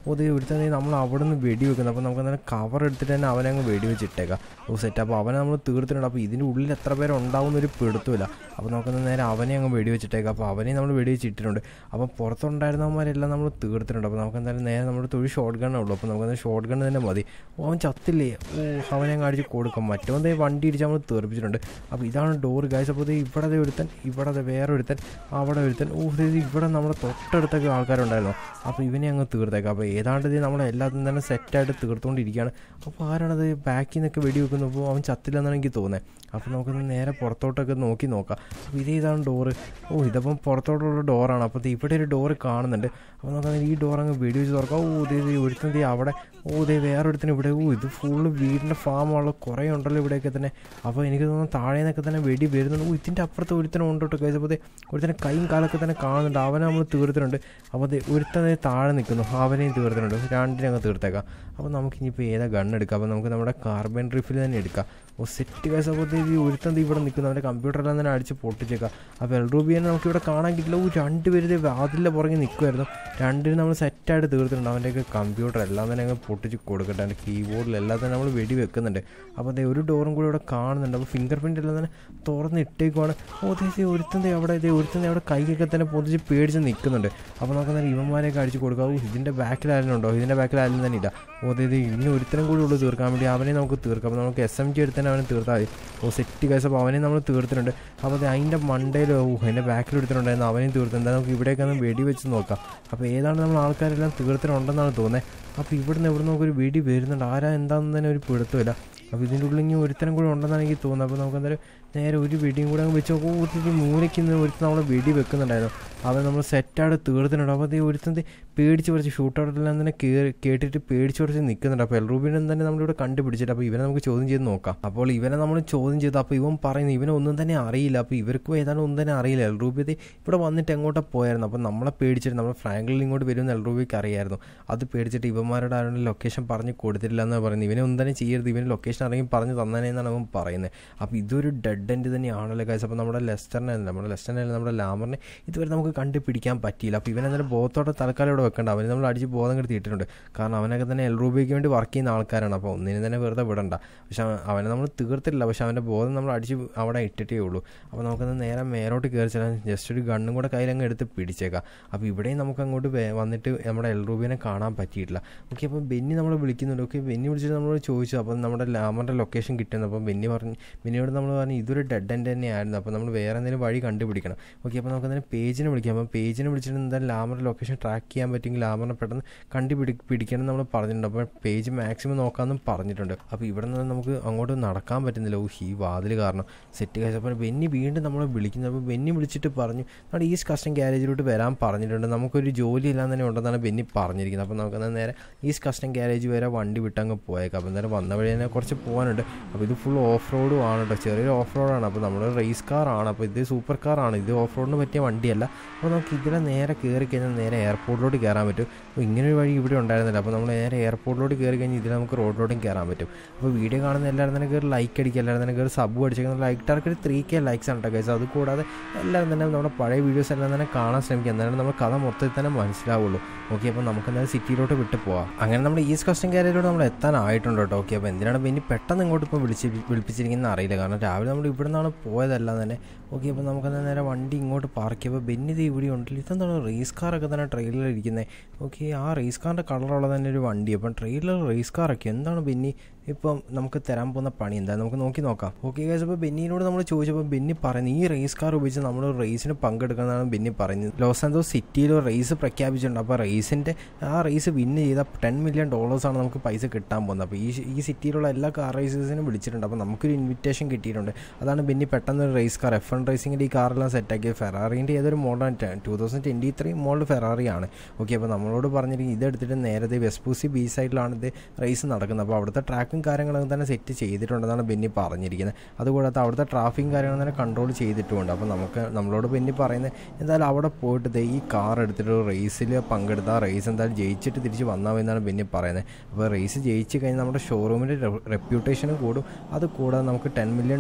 ഓ ദേ ഒരുത്തൻ നമ്മൾ അവിടെ നിന്ന് വെടി വെക്കുന്നത്. അപ്പോൾ നമുക്ക് അന്നേരം കവർ എടുത്തിട്ട് തന്നെ അവനെ അങ്ങ് വെടി വെച്ചിട്ടേക്കാം. ഓ സെറ്റ്. അപ്പോൾ അവനെ നമ്മൾ തീർത്തിട്ടുണ്ട്. അപ്പോൾ ഇതിൻ്റെ ഉള്ളിൽ എത്ര പേരുണ്ടാവുന്നൊരു പിടുത്തമില്ല. അപ്പോൾ നമുക്കൊന്ന് നേരെ അവനെ അങ്ങ് വെടി വെച്ചിട്ടേക്കാം. അപ്പോൾ അവനെ നമ്മൾ വെടി വെച്ചിട്ടുണ്ട്. അപ്പോൾ പുറത്തുണ്ടായിരുന്നവന്മാരെല്ലാം നമ്മൾ തീർത്തിട്ടുണ്ട്. അപ്പോൾ നമുക്ക് എന്തായാലും നേരെ നമ്മുടെ തൊഴിൽ ഷോർട്ട് ഗണ്ണേ ഉള്ളൂ. അപ്പോൾ നമുക്ക് ഷോർട്ട് ഗണ്ണ് തന്നെ മതി. ഓ അവൻ ചത്തില്ലേ? ഓ അവനെ അങ്ങ് അടിച്ച് കൊടുക്കാം. മറ്റൊന്നേ വണ്ടി ഇടിച്ച് നമ്മൾ തീർപ്പിച്ചിട്ടുണ്ട്. അപ്പോൾ ഇതാണ് ഡോറ് ഗൈസ്. അപ്പോൾ ഇവിടെ ഒരുത്തൻ, ഇവിടെ വേറെ ഒരുത്തൻ, അവിടെ ഒരുത്തൻ. ഓ ഇവിടെ നമ്മുടെ തൊട്ടടുത്തൊക്കെ ആൾക്കാരുണ്ടായിരുന്നു. അപ്പോൾ ഇവനെ അങ്ങ് തീർത്തേക്കാം. അപ്പോൾ ഏതാണ്ട് ഇത് നമ്മളെല്ലാത്തും തന്നെ സെറ്റായിട്ട് തീർത്തുകൊണ്ടിരിക്കുകയാണ്. അപ്പോൾ ആരാണത് ബാക്കിൽ നിന്നൊക്കെ വെടി വെക്കുന്നത്? അപ്പോൾ അവൻ ചത്തില്ലെന്നാണ് എനിക്ക് തോന്നുന്നത്. അപ്പോൾ നമുക്കൊന്ന് നേരെ പുറത്തോട്ടൊക്കെ നോക്കി നോക്കാം. അപ്പോൾ ഇത് ഇതാണ് ഡോറ്. ഓ ഇതപ്പം പുറത്തോട്ടുള്ള ഡോറാണ്. അപ്പോൾ ഇവിടെ ഒരു ഡോറ് കാണുന്നുണ്ട്. അപ്പോൾ നമുക്ക് ഈ ഡോർ അങ്ങ് വെടി വെച്ച് തുറക്കാം. ഓ ഇതേ ഒരുത്തൻ അവിടെ, ഓ ഇതേ വേറെ ഒരുത്തന് ഇവിടെ. ഓ ഇത് ഫുള്ള് വീടിൻ്റെ ഫാമുള്ള കുറേ ഉണ്ടല്ലോ ഇവിടെയൊക്കെ തന്നെ. അപ്പോൾ എനിക്ക് തോന്നുന്നു താഴെ നിന്നൊക്കെ തന്നെ വെടി വരുന്നുണ്ട്. ഓ ഇതിൻ്റെ അപ്പുറത്ത് ഒരുത്തനും ഉണ്ടോട്ടോ കഴിച്ച്. അപ്പോൾ ഒരുത്തനെ കൈയും കാലൊക്കെ തന്നെ കാണുന്നുണ്ട്. അവനെ നമ്മൾ തീർത്തിട്ടുണ്ട്. അപ്പോൾ അത് ഒരുത്തനെ താഴെ നിൽക്കുന്നു, അവനെയും തീർത്തിട്ടുണ്ട്. രണ്ടിനെ അങ്ങ് തീർത്തേക്കാം. അപ്പോൾ നമുക്കിനിപ്പോൾ ഏതാ ഗണ്ണ് എടുക്കാം? അപ്പോൾ നമുക്ക് നമ്മുടെ കാർബൺ റിഫിൽ തന്നെ എടുക്കാം. ഓ സെറ്റ് കേസ്. അപ്പോൾ ഈ ഒരുത്തൻ ഇവിടെ നിൽക്കുന്നു, അവൻ്റെ കമ്പ്യൂട്ടറെല്ലാം തന്നെ അടിച്ച് പൊട്ടിച്ചേക്കാം. അപ്പോൾ എൽ റൂബിയെ നമുക്കിവിടെ കാണാൻ കിട്ടില്ല. ഓ രണ്ട് പേര് വാതിലിൻ്റെ പുറകെ നിൽക്കുമായിരുന്നു. രണ്ടിനും നമ്മൾ സെറ്റായിട്ട് തീർത്തിട്ടുണ്ട്. അവൻ്റെയൊക്കെ കമ്പ്യൂട്ടർ എല്ലാം തന്നെ അങ്ങ് പൊട്ടിച്ച് കൊടുക്കട്ടെ. അവൻ്റെ കീബോർഡിലെല്ലാം തന്നെ നമ്മൾ വെടി വെക്കുന്നുണ്ട്. അപ്പോൾ അതേ ഒരു ഡോറും കൂടി ഇവിടെ കാണുന്നുണ്ട്. അപ്പോൾ ഫിംഗർ പ്രിൻ്റ് എല്ലാം തന്നെ തുറന്ന് ഇട്ടേക്കുവാണ്. ഓ അതേ ഒരുത്തൻ്റെ അവിടെ ഇതേ ഒരുത്തൻ്റെ അവിടെ കൈയൊക്കെ തന്നെ പൊതിച്ച് പേടിച്ച് നിൽക്കുന്നുണ്ട്. അപ്പോൾ നമുക്ക് തന്നെ ഇവന്മാരെയൊക്കെ അടിച്ച് കൊടുക്കാം. ഓ ഇതിൻ്റെ ബാക്കിൽ ആരെന്നുണ്ടോ? ഇതിൻ്റെ ബാക്കിൽ ആരും തന്നെ ഇല്ല. ഓ അതായത് ഇനി ഒരുത്തരം കൂടി ഉള്ളൂ തീർക്കാൻ വേണ്ടി. അവനെ നമുക്ക് തീർക്കാം. അപ്പോൾ നമുക്ക് എസ് എം ജി എടുത്ത് തന്നെ അവനെ തീർത്താൽ മതി. Oh set case. അപ്പോൾ അവനെ നമ്മൾ തീർത്തിട്ടുണ്ട്. അപ്പോൾ അത് അതിൻ്റെ മണ്ടയിൽ ഓ അതിൻ്റെ ബാക്കിൽ എടുത്തിട്ടുണ്ടായിരുന്നു. അവനെയും തീർത്തിട്ടുണ്ട്. നമുക്ക് ഇവിടേക്ക് ഒന്ന് വെടി വെച്ച് നോക്കാം. അപ്പോൾ ഏതാണ് നമ്മൾ ആൾക്കാരെല്ലാം തീർത്തിട്ടുണ്ടെന്നാണ് തോന്നുന്നത്. അപ്പോൾ ഇവിടുന്ന് എവിടെ നമുക്കൊരു വെടി വരുന്നുണ്ട്. ആരാ എന്താണെന്ന് തന്നെ ഒരു പിടുത്തമില്ല. അപ്പോൾ ഇതിൻ്റെ ഉള്ളിൽ ഇനി ഒരുത്തരം കൂടി ഉണ്ടെന്നാണ് എനിക്ക് തോന്നുന്നത്. അപ്പോൾ നമുക്ക് എന്തായാലും നേരെ ഒരു വെടിയും കൂടെ അങ്ങ് വെച്ച് നോക്കും. ഒത്തിരി മൂലയ്ക്ക് നിന്ന് ഒരുത്തൻ നമ്മൾ വെടി വെക്കുന്നുണ്ടായിരുന്നു. അവൻ നമ്മൾ സെറ്റായിട്ട് തീർത്തിട്ടുണ്ട്. അപ്പോൾ അത് ഒരുത്തൻ്റെ പേടിച്ച് കുറച്ച് ഷൂട്ടൗട്ടെല്ലാം തന്നെ കയറി കേട്ടിട്ട് പേടിച്ച് കുറച്ച് നിൽക്കുന്നുണ്ട്. അപ്പോൾ എൽ റൂബിനെ തന്നെ നമ്മളിവിടെ കണ്ടുപിടിച്ചിട്ട് അപ്പോൾ ഇവനെ നമുക്ക് ചോദ്യം ചെയ്ത് നോക്കാം. അപ്പോൾ ഇവനെ നമ്മൾ ചോദ്യം ചെയ്തു. അപ്പോൾ ഇവൻ പറയുന്നു ഇവനെ ഒന്നും തന്നെ അറിയില്ല. അപ്പോൾ ഇവർക്കും ഏതാണ്ട് ഒന്നും തന്നെ അറിയില്ല. എൽ റൂബി ഇവിടെ വന്നിട്ട് എങ്ങോട്ടാണ് പോയായിരുന്നു. അപ്പോൾ നമ്മളെ പേടിച്ചിട്ട് നമ്മൾ ഫ്രാങ്ക്ലിൽ ഇങ്ങോട്ട് വരുമെന്ന് എൽ റൂബിക്ക് അറിയായിരുന്നു. അത് പേടിച്ചിട്ട് ഇവന്മാരുടെ ആരുടെ ലൊക്കേഷൻ പറഞ്ഞ് കൊടുത്തിട്ടില്ല എന്നാണ് പറയുന്നത്. ഇവനെ ഒന്നും തന്നെ ചെയ്യരുത്, ഇവന് ലൊക്കേഷൻ അറിയും പറഞ്ഞ് തന്നേന്നാണ് അവൻ പറയുന്നത്. അപ്പോൾ ഇതൊരു ഡെഡ് എൻഡ് തന്നെയാണല്ലോ ഗൈസ്. അപ്പോൾ നമ്മുടെ ലെസ്റ്ററിനെ നമ്മുടെ ലെസ്റ്ററിനെ നമ്മുടെ ലാമറിനെ ഇതുവരെ നമുക്ക് കണ്ടുപിടിക്കാൻ പറ്റിയില്ല. അപ്പോൾ ഇവനെ എന്തായാലും ബോധത്തോടെ തൽക്കാലം ഇവിടെ വെക്കേണ്ട. അവന് നമ്മൾ അടിച്ച് ബോധം കെടുത്തിയിട്ടുണ്ട്. കാരണം അവനൊക്കെ തന്നെ എൽ റൂബിക്ക് വേണ്ടി വർക്ക് ചെയ്യുന്ന ആൾക്കാരാണ്. അപ്പോൾ ഒന്നിനും തന്നെ വെറുതെ വിടണ്ട. പക്ഷെ അവനെ നമ്മൾ തീർത്തിട്ടില്ല. പക്ഷെ അവൻ്റെ ബോധം നമ്മൾ അടിച്ച് അവിടെ ഇട്ടിട്ടേ ഉള്ളൂ. അപ്പോൾ നമുക്കത് നേരെ മേലോട്ട് കയറി ചെല്ലാൻ ജസ്റ്റ് ഒരു ഗണ്ണും കൂടെ കയ്യിലങ്ങ് എടുത്ത് പിടിച്ചേക്കാം. അപ്പോൾ ഇവിടെയും നമുക്ക് അങ്ങോട്ട് വന്നിട്ട് നമ്മുടെ എൽ റൂബിനെ കാണാൻ പറ്റിയിട്ടില്ല. ഓക്കെ. അപ്പോൾ ബെന്നി നമ്മളെ വിളിക്കുന്നുണ്ട്. ഓക്കെ ബെന്നി വിളിച്ചിട്ട് നമ്മൾ ചോദിച്ചു. അപ്പോൾ നമ്മുടെ ലാമറിൻ്റെ ലൊക്കേഷൻ കിട്ടുന്നു. അപ്പോൾ ബെന്നി പറഞ്ഞു ബെന്നിയോട് നമ്മൾ പറഞ്ഞു ഇതൊരു ഡെഡ് എൻഡ് തന്നെയായിരുന്നു. അപ്പോൾ നമ്മൾ വേറെ എന്തെങ്കിലും വഴി കണ്ടുപിടിക്കണം. ഓക്കെ. അപ്പോൾ നമുക്ക് എന്തെങ്കിലും പേജിനെ വിളിക്കാം. അപ്പോൾ പേജിനെ വിളിച്ചിട്ട് എന്തായാലും ലാമറിൻ്റെ ലൊക്കേഷൻ ട്രാക്ക് ചെയ്യാൻ പറ്റുമെങ്കിൽ ലാമറിനെ പെട്ടെന്ന് കണ്ടുപിടി പിടിക്കണം നമ്മൾ പറഞ്ഞിട്ടുണ്ട്. അപ്പോൾ പേജ് മാക്സിമം നോക്കാമെന്നും പറഞ്ഞിട്ടുണ്ട്. അപ്പോൾ ഇവിടെ നിന്ന് നമുക്ക് അങ്ങോട്ട് നടക്കാൻ പറ്റുന്നില്ല. ഓ ഈ വാതിൽ കാരണം സെറ്റ് കഴിച്ചു. അപ്പോൾ ബെന്നി വീണ്ടും നമ്മളെ വിളിക്കുന്നത്. അപ്പോൾ ബെന്നി വിളിച്ചിട്ട് പറഞ്ഞു നമ്മുടെ ഈസ്റ്റ് കസ്റ്റം ഗ്യാരേജിലോട്ട് വരാൻ പറഞ്ഞിട്ടുണ്ട്. നമുക്കൊരു ജോലി എല്ലാം തന്നെ ഉണ്ടെന്നാണ് ബെന്നി പറഞ്ഞിരിക്കുന്നത്. അപ്പോൾ നമുക്ക് നേരെ ഈസ്റ്റ് കസ്റ്റം ഗ്യാരേജ് വരെ വണ്ടി വിട്ടങ്ങ് പോയേക്കാം. അപ്പോൾ നേരെ വന്ന വഴി തന്നെ കുറച്ച് പോകാനുണ്ട്. അപ്പോൾ ഇത് ഫുൾ ഓഫ് റോഡും ആണ് കേട്ടോ, ചെറിയൊരു ഓഫ് റോഡാണ്. അപ്പോൾ നമ്മൾ റേസ് കാറാണ്. അപ്പോൾ ഇത് സൂപ്പർ കാറാണ്. ഇത് ഓഫ് റോഡിന് പറ്റിയ വണ്ടിയല്ല. അപ്പോൾ നമുക്ക് ഇതിലെ നേരെ കയറി കഴിഞ്ഞാൽ നേരെ എയർപോർട്ടിലോട്ട് കയറാൻ പറ്റും. അപ്പോൾ ഇങ്ങനൊരു വഴി ഇവിടെ ഉണ്ടായിരുന്നില്ല. അപ്പോൾ നമ്മൾ നേരെ എയർപോർട്ടിലോട്ട് കയറി കഴിഞ്ഞാൽ ഇതിൽ നമുക്ക് റോഡിലോട്ടും കയറാൻ പറ്റും. അപ്പോൾ വീഡിയോ കാണുന്ന എല്ലാവരും തന്നെ കയറി ലൈക്ക് അടിക്കുക, എല്ലാവരും തന്നെ കയറി സബ് അടിച്ചേക്കുന്നത്. Like target three K likes ആണ് കേട്ടോ. അത് കൂടാതെ എല്ലാവരും തന്നെ നമ്മുടെ പഴയ വീഡിയോസ് എല്ലാം തന്നെ കാണാൻ ശ്രമിക്കുക. എന്നാലും നമ്മൾ കഥ മൊത്തത്തിൽ തന്നെ മനസ്സിലാവുള്ളൂ. ഓക്കെ. അപ്പോൾ നമുക്ക് എന്തായാലും സിറ്റിയിലോട്ട് വിട്ട് പോകാം. അങ്ങനെ നമ്മുടെ ഈസ്റ്റ് കസ്റ്റം ഗ്യാരേജിലോട്ട് നമ്മൾ എത്താനായിട്ടുണ്ട് കേട്ടോ. ഓക്കെ. അപ്പോൾ എന്തിനാണ് ബെന്നി പെട്ടെന്ന് ഇങ്ങോട്ട് ഇപ്പോൾ വിളിച്ച് വിളിപ്പിച്ചിരിക്കുന്നത് അറിയില്ല. കാരണം രാവിലെ നമ്മൾ ഇവിടെ നിന്നാണ് പോയതെല്ലാം തന്നെ. ഓക്കെ. അപ്പോൾ നമുക്കെന്താ നേരെ വണ്ടി ഇങ്ങോട്ട് പാർക്ക് ചെയ്യുമ്പോൾ ബെന്നി ഇത് ഇവിടെ ഉണ്ടല്ലോ. ഇതെന്താണ് റേസ് കാറൊക്കെ തന്നെ ട്രെയിലർ ഇരിക്കുന്നത്. ഓക്കെ. ആ റേസ് കാറിൻ്റെ കളറുള്ള തന്നെ ഒരു വണ്ടി. അപ്പം ട്രെയിലർ റേസ് കാറൊക്കെ എന്താണ് ബെന്നി ഇപ്പം നമുക്ക് തരാൻ പോകുന്ന പണി എന്താ നമുക്ക് നോക്കി നോക്കാം. Okay guys. അപ്പോൾ ബെന്നിനോട് നമ്മൾ ചോദിച്ചപ്പോൾ ബെന്നി പറയുന്നത് ഈ റേസ് കാർ ഉപയോഗിച്ച് നമ്മൾ റേസിന് പങ്കെടുക്കുന്നതാണ് ബെന്നി പറയുന്നത്. ലോസ് ആൻഡോസ് സിറ്റിയിൽ റേസ് പ്രഖ്യാപിച്ചിട്ടുണ്ട്. അപ്പോൾ റേസിൻ്റെ ആ റേസ് വിന്ന് ചെയ്ത ടെൻ മില്യൺ ഡോളേഴ്സാണ് നമുക്ക് പൈസ കിട്ടാൻ പോകുന്നത്. അപ്പോൾ ഈ ഈ സിറ്റിയിലുള്ള എല്ലാ കാർ റേസേഴ്സിനും വിളിച്ചിട്ടുണ്ട്. അപ്പോൾ നമുക്കൊരു ഇൻവിറ്റേഷൻ കിട്ടിയിട്ടുണ്ട്. അതാണ് ബെന്നി പെട്ടെന്ന് റേസ് കാർ എഫ് വൺ റേസിങ്ങിൻ്റെ ഈ കാറെല്ലാം സെറ്റാക്കിയത്. ഫെറാറിൻ്റെ ഏതൊരു model two thousand twenty three model ഫെറാറിയാണ്. ഓക്കെ. അപ്പോൾ നമ്മളോട് പറഞ്ഞിരിക്കും ഇതെടുത്തിട്ട് നേരത്തെ വെസ്പൂസി ബി സൈഡിലാണ് ഇത് റേസ് നടക്കുന്നത്. അപ്പോൾ അവിടുത്തെ ട്രാക്ക് കാര്യങ്ങളൊക്കെ തന്നെ സെറ്റ് ചെയ്തിട്ടുണ്ടെന്നാണ് ബെന്നി പറഞ്ഞിരിക്കുന്നത്. അതുകൂടാതെ അവിടുത്തെ ട്രാഫിക്കും കാര്യങ്ങളും തന്നെ കൺട്രോൾ ചെയ്തിട്ടുമുണ്ട്. അപ്പോൾ നമുക്ക് നമ്മളോട് ബെന്നി പറയുന്നത് എന്തായാലും അവിടെ പോയിട്ട് ഈ കാർ എടുത്തിട്ട് റേസിൽ പങ്കെടുത്ത ആ റേസ് എന്തായാലും ജയിച്ചിട്ട് തിരിച്ച് വന്നാൽ എന്നാണ് ബെന്നി പറയുന്നത്. അപ്പോൾ റേസ് ജയിച്ച് കഴിഞ്ഞാൽ നമ്മുടെ ഷോറൂമിൻ്റെ റെപ്യൂട്ടേഷനും കൂടും. അത് കൂടാതെ നമുക്ക് ടെൻ മില്യൺ ഡോളേഴ്സ്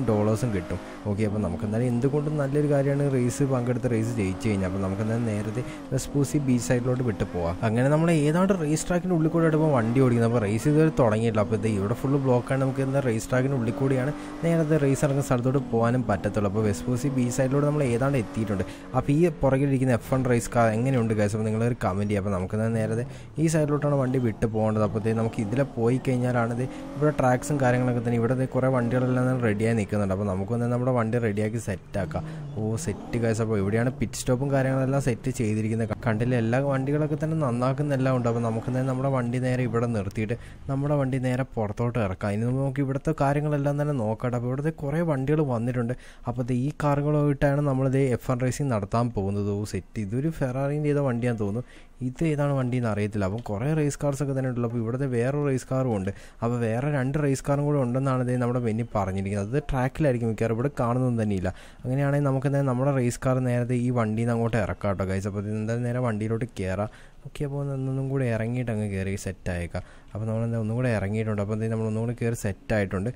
കാർസും കിട്ടും. ഓക്കെ, അപ്പോൾ നമുക്ക് എന്തായാലും എന്തുകൊണ്ടും നല്ലൊരു കാര്യമാണ് റേസ് പങ്കെടുത്ത് റേസ് ജയിച്ചു കഴിഞ്ഞാൽ. അപ്പോൾ നമുക്ക് എന്തായാലും നേരത്തെ വെസ്പൂസി ബീച്ച് സൈഡിലോട്ട് വിട്ട് പോവാം. അങ്ങനെ നമ്മൾ ഏതാണ്ട് റേസ് ട്രാക്കിൻ്റെ ഉള്ളിൽ കൂടെ എടുപ്പോൾ വണ്ടി ഓടിക്കുന്നത്. അപ്പോൾ റേസ് ഇതുവരെ തുടങ്ങിയിട്ടില്ല. അപ്പോൾ ഇത് ഇവിടെ ഫുള്ള് ബ്ലോക്കാണ്. നമുക്ക് എന്താ റേസ് ട്രാക്കിൻ്റെ ഉള്ളിൽ കൂടിയാണ് നേരത്തെ റേസ് ഇറങ്ങുന്ന സ്ഥലത്തോട്ട് പോകാനും പറ്റത്തുള്ളൂ. അപ്പോൾ വെസ്പൂസി ബീച്ച് സൈഡിലോട്ട് നമ്മൾ ഏതാണ്ട് എത്തിയിട്ടുണ്ട്. അപ്പോൾ ഈ പുറകിലിരിക്കുന്ന എഫ് വൺ റേസ് കാർ എങ്ങനെയുണ്ട് ഗൈസ്? അപ്പോൾ നിങ്ങളൊരു കമൻറ്റ് ചെയ്യുക. അപ്പോൾ നമുക്ക് നേരത്തെ ഈ സൈഡിലോട്ടാണ് വണ്ടി വിട്ട് പോകേണ്ടത്. അപ്പോഴത്തേക്ക് നമുക്ക് ഇതിലെ പോയി കഴിഞ്ഞാലാണിത് ഇവിടെ ട്രാക്സും കാര്യങ്ങളൊക്കെ തന്നെ ഇവിടെ കുറേ വണ്ടികളെല്ലാം റെഡിയായി നിൽക്കുന്നുണ്ട്. അപ്പോൾ നമുക്കൊന്ന് നമ്മുടെ വണ്ടി റെഡിയാക്കി സെറ്റാക്കാം. Oh set guys. അപ്പോൾ ഇവിടെയാണ് പിറ്റ് സ്റ്റോപ്പും കാര്യങ്ങളെല്ലാം സെറ്റ് ചെയ്തിരിക്കുന്നത്. കണ്ടില്ല, എല്ലാ വണ്ടികളൊക്കെ തന്നെ നന്നാക്കുന്നെല്ലാം ഉണ്ട്. അപ്പോൾ നമുക്ക് തന്നെ നമ്മുടെ വണ്ടി നേരെ ഇവിടെ നിർത്തിയിട്ട് നമ്മുടെ വണ്ടി നേരെ പുറത്തോട്ട് ഇറക്കാം. ഇനി നമുക്ക് ഇവിടുത്തെ കാര്യങ്ങളെല്ലാം തന്നെ നോക്കട്ടെ. അപ്പോൾ ഇവിടുത്തെ കുറേ വണ്ടികൾ വന്നിട്ടുണ്ട്. അപ്പോൾ ഈ കാറുകളുമായിട്ടാണ് നമ്മളിത് എഫ് വൺ റേസിംഗ് നടത്താൻ പോകുന്നത്. Oh set. ഇതൊരു ഫെറാറിൻ്റെ ചെയ്ത വണ്ടിയാണെന്ന് തോന്നുന്നു. ഇത് ഏതാണ് വണ്ടി എന്ന് അറിയത്തില്ല. അപ്പം കുറേ റേസ് കാർസൊക്കെ തന്നെ ഉള്ളൂ. അപ്പോൾ ഇവിടുത്തെ വേറെ റേസ് കാറും ഉണ്ട്. അപ്പോൾ വേറെ രണ്ട് റേസ് കാറും കൂടെ ഉണ്ടെന്നാണ് ഇത് നമ്മുടെ വെന്നി പറഞ്ഞിരിക്കുന്നത്. അത് ട്രാക്കിലായിരിക്കും മിക്കവാറും, ഇവിടെ കാണുന്നൊന്നും തന്നെയില്ല. അങ്ങനെയാണെങ്കിൽ നമുക്ക് തന്നെ നമ്മുടെ റേസ് കാർ നേരത്തെ ഈ വണ്ടിയിൽ നിന്ന് അങ്ങോട്ട് ഇറക്കാം കേട്ടോ ഗൈസ്. അപ്പോൾ എന്തായാലും നേരെ വണ്ടിയിലോട്ട് കയറാം. ഓക്കെ, അപ്പോൾ ഒന്നും കൂടി ഇറങ്ങിയിട്ട് അങ്ങ് കയറി സെറ്റായേക്കാം. അപ്പോൾ നമ്മളെന്താ ഒന്നും കൂടെ ഇറങ്ങിയിട്ടുണ്ട്. അപ്പോൾ എന്തായാലും നമ്മൾ ഒന്നും കൂടി കയറി സെറ്റായിട്ടുണ്ട്.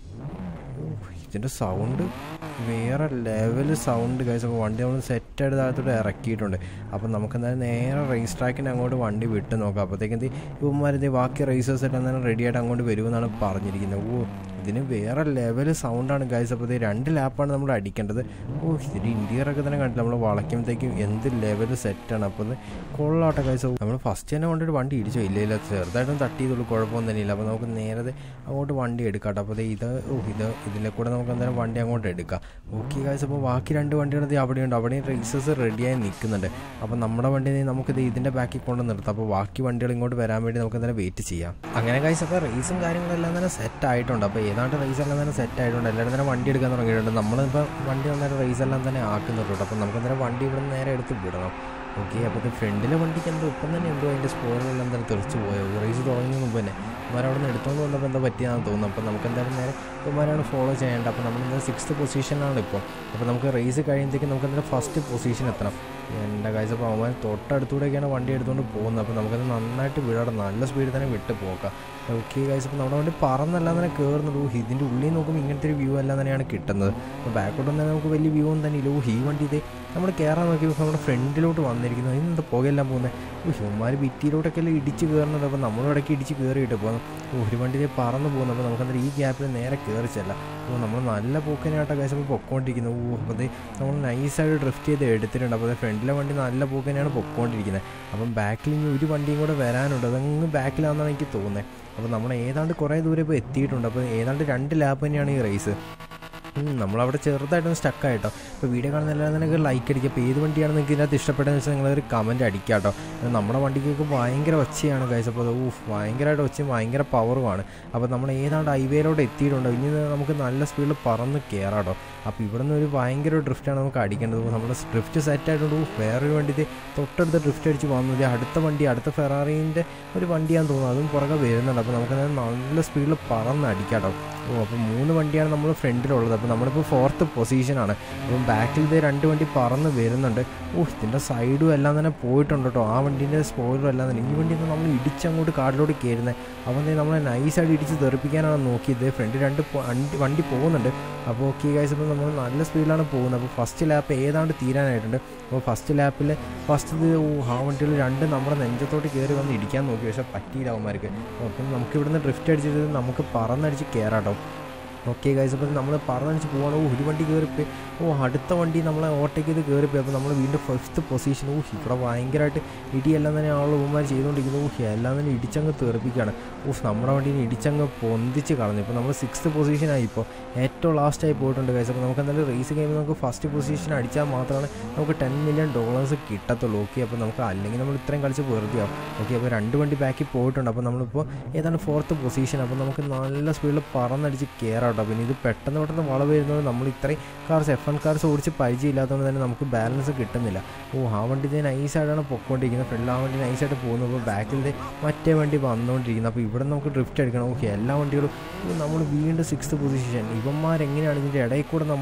ഇതിൻ്റെ സൗണ്ട് വേറെ ലെവൽ സൗണ്ട് ഗൈസ്. അപ്പോൾ വണ്ടി നമ്മൾ സെറ്റായിട്ട് താഴത്തോട്ട് ഇറക്കിയിട്ടുണ്ട്. അപ്പം നമുക്ക് എന്തായാലും നേരെ റേസ് ട്രാക്കിന് അങ്ങോട്ട് വണ്ടി വിട്ട് നോക്കാം. അപ്പോഴത്തേക്ക് എന്ത് ഇവന്മാരെന്ത് ബാക്കി റേസേഴ്സ് എല്ലാം തന്നെ റെഡിയായിട്ട് അങ്ങോട്ട് വരുമെന്നാണ് പറഞ്ഞിരിക്കുന്നത്. ഓ ഇതിന് വേറെ ലെവൽ സൗണ്ടാണ് ഗൈസ്. അപ്പോൾ ഇത് രണ്ട് ലാപ്പാണ് നമ്മൾ അടിക്കേണ്ടത്. ഓ ഇതിൻ്റെ ഇൻറ്റീരിയറൊക്കെ തന്നെ കണ്ടില്ല. നമ്മൾ വളയ്ക്കുമ്പോഴത്തേക്കും എന്ത് ലെവൽ സെറ്റാണ്. അപ്പോൾ ഇത് കൊള്ളാട്ടെ ഗൈസ്. നമ്മൾ ഫസ്റ്റ് തന്നെ കൊണ്ടിട്ട് വണ്ടി ഇടിച്ചോ? ഇല്ല ഇല്ല, ചെറുതായിട്ടും തട്ടിയതുള്ളൂ, കുഴപ്പമൊന്നും തന്നെയില്ല. അപ്പോൾ നമുക്ക് നേരത്തെ അങ്ങോട്ട് വണ്ടി എടുക്കാട്ടോ. അപ്പോൾ ഇത് ഓ ഇത് ഇതിലെ കൂടെ നമുക്ക് എന്തായാലും വണ്ടി അങ്ങോട്ട് എടുക്കാം. Okay guys. അപ്പോൾ ബാക്കി രണ്ട് വണ്ടികളത് അവിടെയുണ്ട്. അവിടെയും റേസേഴ്സ് റെഡിയായി നിൽക്കുന്നുണ്ട്. അപ്പോൾ നമ്മുടെ വണ്ടി നമുക്കിത് ഇതിൻ്റെ ബാക്കിൽ കൊണ്ട് നിർത്താം. അപ്പോൾ ബാക്കി വണ്ടികൾ ഇങ്ങോട്ട് വരാൻ വേണ്ടി നമുക്ക് എന്തായാലും വെയിറ്റ് ചെയ്യാം. അങ്ങനെ ഗൈസ് അപ്പോൾ റേസും കാര്യങ്ങളെല്ലാം തന്നെ സെറ്റ് ആയിട്ടുണ്ട്. അപ്പോൾ ഏതാണ്ട് റേസ് എല്ലാം തന്നെ സെറ്റ് ആയിട്ടുണ്ട്. എല്ലാവരും തന്നെ വണ്ടി എടുക്കാൻ തുടങ്ങിയിട്ടുണ്ട്. നമ്മളിപ്പോൾ വണ്ടി വന്നേരം റേസ് എല്ലാം തന്നെ ആക്കുന്നുണ്ട്. അപ്പോൾ നമുക്ക് എന്തായാലും വണ്ടി ഇവിടെ നിന്ന് നേരെ എടുത്ത് വിടണം. ഓക്കെ, അപ്പോൾ ഇത് ഫ്രണ്ടിലെ വണ്ടിക്ക് എന്തോ ഇപ്പം തന്നെ എന്തോ അതിൻ്റെ സ്പോയിലെല്ലാം തന്നെ തെറിച്ച് പോയോ? റേസ് തുടങ്ങിയ മുമ്പ് തന്നെ ഇവന്മാരവിടെ നിന്ന് എടുത്തുകൊണ്ട് വന്നപ്പോൾ എന്താ പറ്റിയാണെന്ന് തോന്നുന്നു. അപ്പോൾ നമുക്ക് എന്തായാലും നേരെ ഇവന്മാരാണ് ഫോളോ ചെയ്യേണ്ടത്. അപ്പോൾ നമ്മളെന്താ സിക്സ്ത് പൊസിഷനാണ് ഇപ്പോൾ. അപ്പോൾ നമുക്ക് റേസ് കഴിയുമ്പോഴത്തേക്കും നമുക്ക് എന്തായാലും ഫസ്റ്റ് പൊസിഷൻ എത്തണം. എൻ്റെ കാഴ്ച. അപ്പോൾ അവന്മാർ തൊട്ടടുത്തൂടെയൊക്കെയാണ് വണ്ടി എടുത്തുകൊണ്ട് പോകുന്നത്. അപ്പോൾ നമുക്കത് നന്നായിട്ട് വിടാം, നല്ല സ്പീഡിൽ തന്നെ വിട്ട് പോക്കാം. Okay guys. അപ്പോൾ നമ്മുടെ വണ്ടി പറന്നെല്ലാം തന്നെ കയറുന്നുള്ളൂ. ഇതിൻ്റെ ഉള്ളിൽ നോക്കുമ്പോൾ ഇങ്ങനത്തെ ഒരു വ്യൂ എല്ലാം തന്നെയാണ് കിട്ടുന്നത്. അപ്പോൾ ബാക്കോട്ടൊന്നും തന്നെ നമുക്ക് വലിയ വ്യൂ ഒന്നും തന്നെ ഇല്ല. ഓ ഈ വണ്ടി ഇത് നമ്മൾ കയറാൻ നോക്കിയപ്പോൾ നമ്മുടെ ഫ്രണ്ടിലോട്ട് വന്നിരിക്കുന്നത്. അതിനെന്താ പുകയെല്ലാം പോകുന്നത്? ഓ ഇവന്മാർ ഭിത്തിയിലോട്ടൊക്കെ എല്ലാം ഇടിച്ച് കയറുന്നുണ്ട്. അപ്പോൾ നമ്മളും ഇടയ്ക്ക് ഇടിച്ച് കയറിയിട്ട് പോകുന്നു. ഒരു വണ്ടി ഇത് പറന്ന് പോകുന്നു. അപ്പോൾ നമുക്കെന്തായാലും ഈ ഗ്യാപ്പിൽ നേരെ കയറിച്ചല്ല. അപ്പോൾ നമ്മൾ നല്ല പോക്കനായിട്ടാണ് ഗൈസ് അപ്പോൾ പൊക്കോണ്ടിരിക്കുന്നത്. ഓ അപ്പോൾ അത് നമ്മൾ നൈസായിട്ട് ഡ്രിഫ്റ്റ് ചെയ്ത് എടുത്തിട്ടുണ്ട്. അപ്പോൾ അത് ഫ്രണ്ടിലെ വണ്ടി നല്ല പോക്കനെയാണ് പൊക്കോണ്ടിരിക്കുന്നത്. അപ്പം ബാക്കിൽ ഇനി ഒരു വണ്ടിയും കൂടെ വരാനുണ്ട്. അതങ്ങ് ബാക്കിലാണെന്നാണ് എനിക്ക് തോന്നുന്നത്. അപ്പോൾ നമ്മൾ ഏതാണ്ട് കുറേ ദൂരം ഇപ്പോൾ എത്തിയിട്ടുണ്ട്. അപ്പോൾ ഏതാണ്ട് രണ്ട് ലാപ്പ് തന്നെയാണ് ഈ റേസ്. നമ്മളവിടെ ചെറുതായിട്ടൊന്ന് സ്റ്റക്കായിട്ടോ. ഇപ്പോൾ വീഡിയോ കാണുന്ന എല്ലാവരും തന്നെ ലൈക്ക് അടിക്കുക. അപ്പോൾ ഏത് വണ്ടിയാണ് നിങ്ങൾക്ക് ഇതിനകത്ത് ഇഷ്ടപ്പെട്ടതെന്ന് വെച്ചാൽ നിങ്ങളൊരു കമൻറ്റ് അടിക്കുക കേട്ടോ. നമ്മുടെ വണ്ടിക്കൊക്കെ ഭയങ്കര ഒച്ചയാണ് ഗൈസ്. അപ്പോൾ അത് ഊഫ് ഭയങ്കരമായിട്ട് ഒച്ചയും ഭയങ്കര പവറുമാണ്. അപ്പോൾ നമ്മൾ ഏതാണ്ട് ഹൈവേയിലോട്ട് എത്തിയിട്ടുണ്ടോ. ഇനി നമുക്ക് നല്ല സ്പീഡിൽ പറന്ന് കയറാം കേട്ടോ. അപ്പോൾ ഇവിടെ നിന്ന് ഒരു ഭയങ്കര ഡ്രിഫ്റ്റാണ് നമുക്ക് അടിക്കേണ്ടത്. നമ്മുടെ ഡ്രിഫ്റ്റ് സെറ്റായിട്ടുണ്ട്. വേറൊരു വണ്ടി തൊട്ടടുത്ത് ഡ്രിഫ്റ്റ് അടിച്ച് വന്നത് അടുത്ത വണ്ടി അടുത്ത ഫെറാറിൻ്റെ ഒരു വണ്ടിയാണെന്ന് തോന്നുന്നു. അതും പുറകെ വരുന്നുണ്ട്. അപ്പോൾ നമുക്ക് നല്ല സ്പീഡിൽ പറന്ന് അടിക്കാം കേട്ടോ. ഓ അപ്പോൾ മൂന്ന് വണ്ടിയാണ് നമ്മൾ ഫ്രണ്ടിലുള്ളത്. അപ്പോൾ നമ്മളിപ്പോൾ ഫോർത്ത് പൊസിഷനാണ്. അപ്പം ബാക്കിൽ ഇത് രണ്ട് വണ്ടി പറന്ന് വരുന്നുണ്ട്. ഓ ഇതിൻ്റെ സൈഡും എല്ലാം തന്നെ പോയിട്ടുണ്ട് കേട്ടോ. ആ വണ്ടീൻ്റെ സ്പോയിലറും എല്ലാം തന്നെ. ഈ വണ്ടി നമ്മൾ ഇടിച്ചങ്ങോട്ട് കാട്ടിലോട്ട് കയറുന്നത്. അപ്പോൾ നമ്മളെ നൈസായിട്ട് ഇടിച്ച് തെറിപ്പിക്കാനാണ് നോക്കിയത്. ഫ്രണ്ട് രണ്ട് വണ്ടി പോകുന്നുണ്ട്. അപ്പോൾ ഓക്കെ ഗൈസ്. അപ്പോൾ നമ്മൾ നല്ല സ്പീഡിലാണ് പോകുന്നത്. അപ്പോൾ ഫസ്റ്റ് ലാപ്പ് ഏതാണ്ട് തീരാനായിട്ടുണ്ട്. അപ്പോൾ ഫസ്റ്റ് ലാപ്പിൽ ഫസ്റ്റ് ഇത് ആ വണ്ടികൾ രണ്ട് നമ്മുടെ നെഞ്ചത്തോട്ട് കയറി വന്ന് ഇടിക്കാൻ നോക്കി. പക്ഷേ പറ്റിയില്ല അവന്മാർക്ക്. അപ്പം നമുക്ക് ഇവിടുന്ന് ഡ്രിഫ്റ്റ് അടിച്ചിട്ട് നമുക്ക് പറന്നടിച്ച് കയറാട്ടോ. Okay guys. അപ്പോൾ നമ്മൾ പറഞ്ഞടിച്ച് പോവാണ്. ഓ ഒരു വണ്ടി കയറിപ്പോയി. ഓ അടുത്ത വണ്ടി നമ്മളെ ഓവർടേക്ക് ചെയ്ത് കയറിപ്പോയി. അപ്പോൾ നമ്മൾ വീണ്ടും ഫിഫ്ത്ത് പൊസിഷൻ. ഓ ഇവിടെ ഭയങ്കരമായിട്ട് ഇടിയെല്ലാം തന്നെ ആളുകൾ ഉമ്മാർ ചെയ്തുകൊണ്ടിരിക്കുന്നത്. ഓ എല്ലാം തന്നെ ഇടിച്ചങ്ങ് തെറിപ്പിക്കുകയാണ്. ഓ നമ്മുടെ വണ്ടീനെ ഇടിച്ചങ്ങ് പൊന്തിച്ച് കളഞ്ഞു. ഇപ്പോൾ നമ്മൾ സിക്സ്ത് പൊസിഷനായി. ഇപ്പോൾ ഏറ്റവും ലാസ്റ്റായി പോയിട്ടുണ്ട് ഗൈസ്. അപ്പോൾ നമുക്ക് എന്തായാലും റേസ് കഴിയുമ്പോൾ നമുക്ക് ഫസ്റ്റ് പൊസിഷൻ അടിച്ചാൽ മാത്രമാണ് നമുക്ക് ടെൻ മില്യൺ ഡോളേഴ്സ് കിട്ടത്തുള്ളൂ. ഓക്കെ അപ്പോൾ നമുക്ക് അല്ലെങ്കിൽ നമ്മൾ ഇത്രയും കളിച്ച് വെറുതെയാവും. ഓക്കെ അപ്പോൾ രണ്ട് വണ്ടി ബാക്കിൽ പോയിട്ടുണ്ട്. അപ്പോൾ നമ്മളിപ്പോൾ ഏതാണ്ട് ഫോർത്ത് പൊസിഷൻ. അപ്പോൾ നമുക്ക് നല്ല സ്പീഡിൽ പറന്നടിച്ച് കയറാം. പിന്നെ ഇത് പെട്ടെന്ന് പെട്ടെന്ന് വളവ് വരുന്നത് നമ്മൾ ഇത്രയും കാർസ് എഫ് വൺ കാർസ് ഓടിച്ച് പരിചയമില്ലാത്തതുകൊണ്ട് തന്നെ നമുക്ക് ബാലൻസ് കിട്ടുന്നില്ല. ഓ ആ വണ്ടി ഇത് നൈസായിട്ടാണ് പൊക്കോണ്ടിരിക്കുന്നത്. ഫ്രണ്ട് ആ വണ്ടി നൈസായിട്ട് പോകുന്നത്. അപ്പോൾ ബാക്കിൽ മറ്റേ വണ്ടി വന്നുകൊണ്ടിരിക്കുന്നത്. അപ്പോൾ ഇവിടെ നമുക്ക് ഡ്രിഫ്റ്റ് അടിക്കണം. ഓക്കെ എല്ലാ വണ്ടികളും നമ്മൾ വീണ്ടും സിക്സ്ത് പൊസിഷൻ. ഇവന്മാരെങ്ങനെയാണ് ഇതിൻ്റെ ഇടയിൽ കൂടെ നമ്മളെ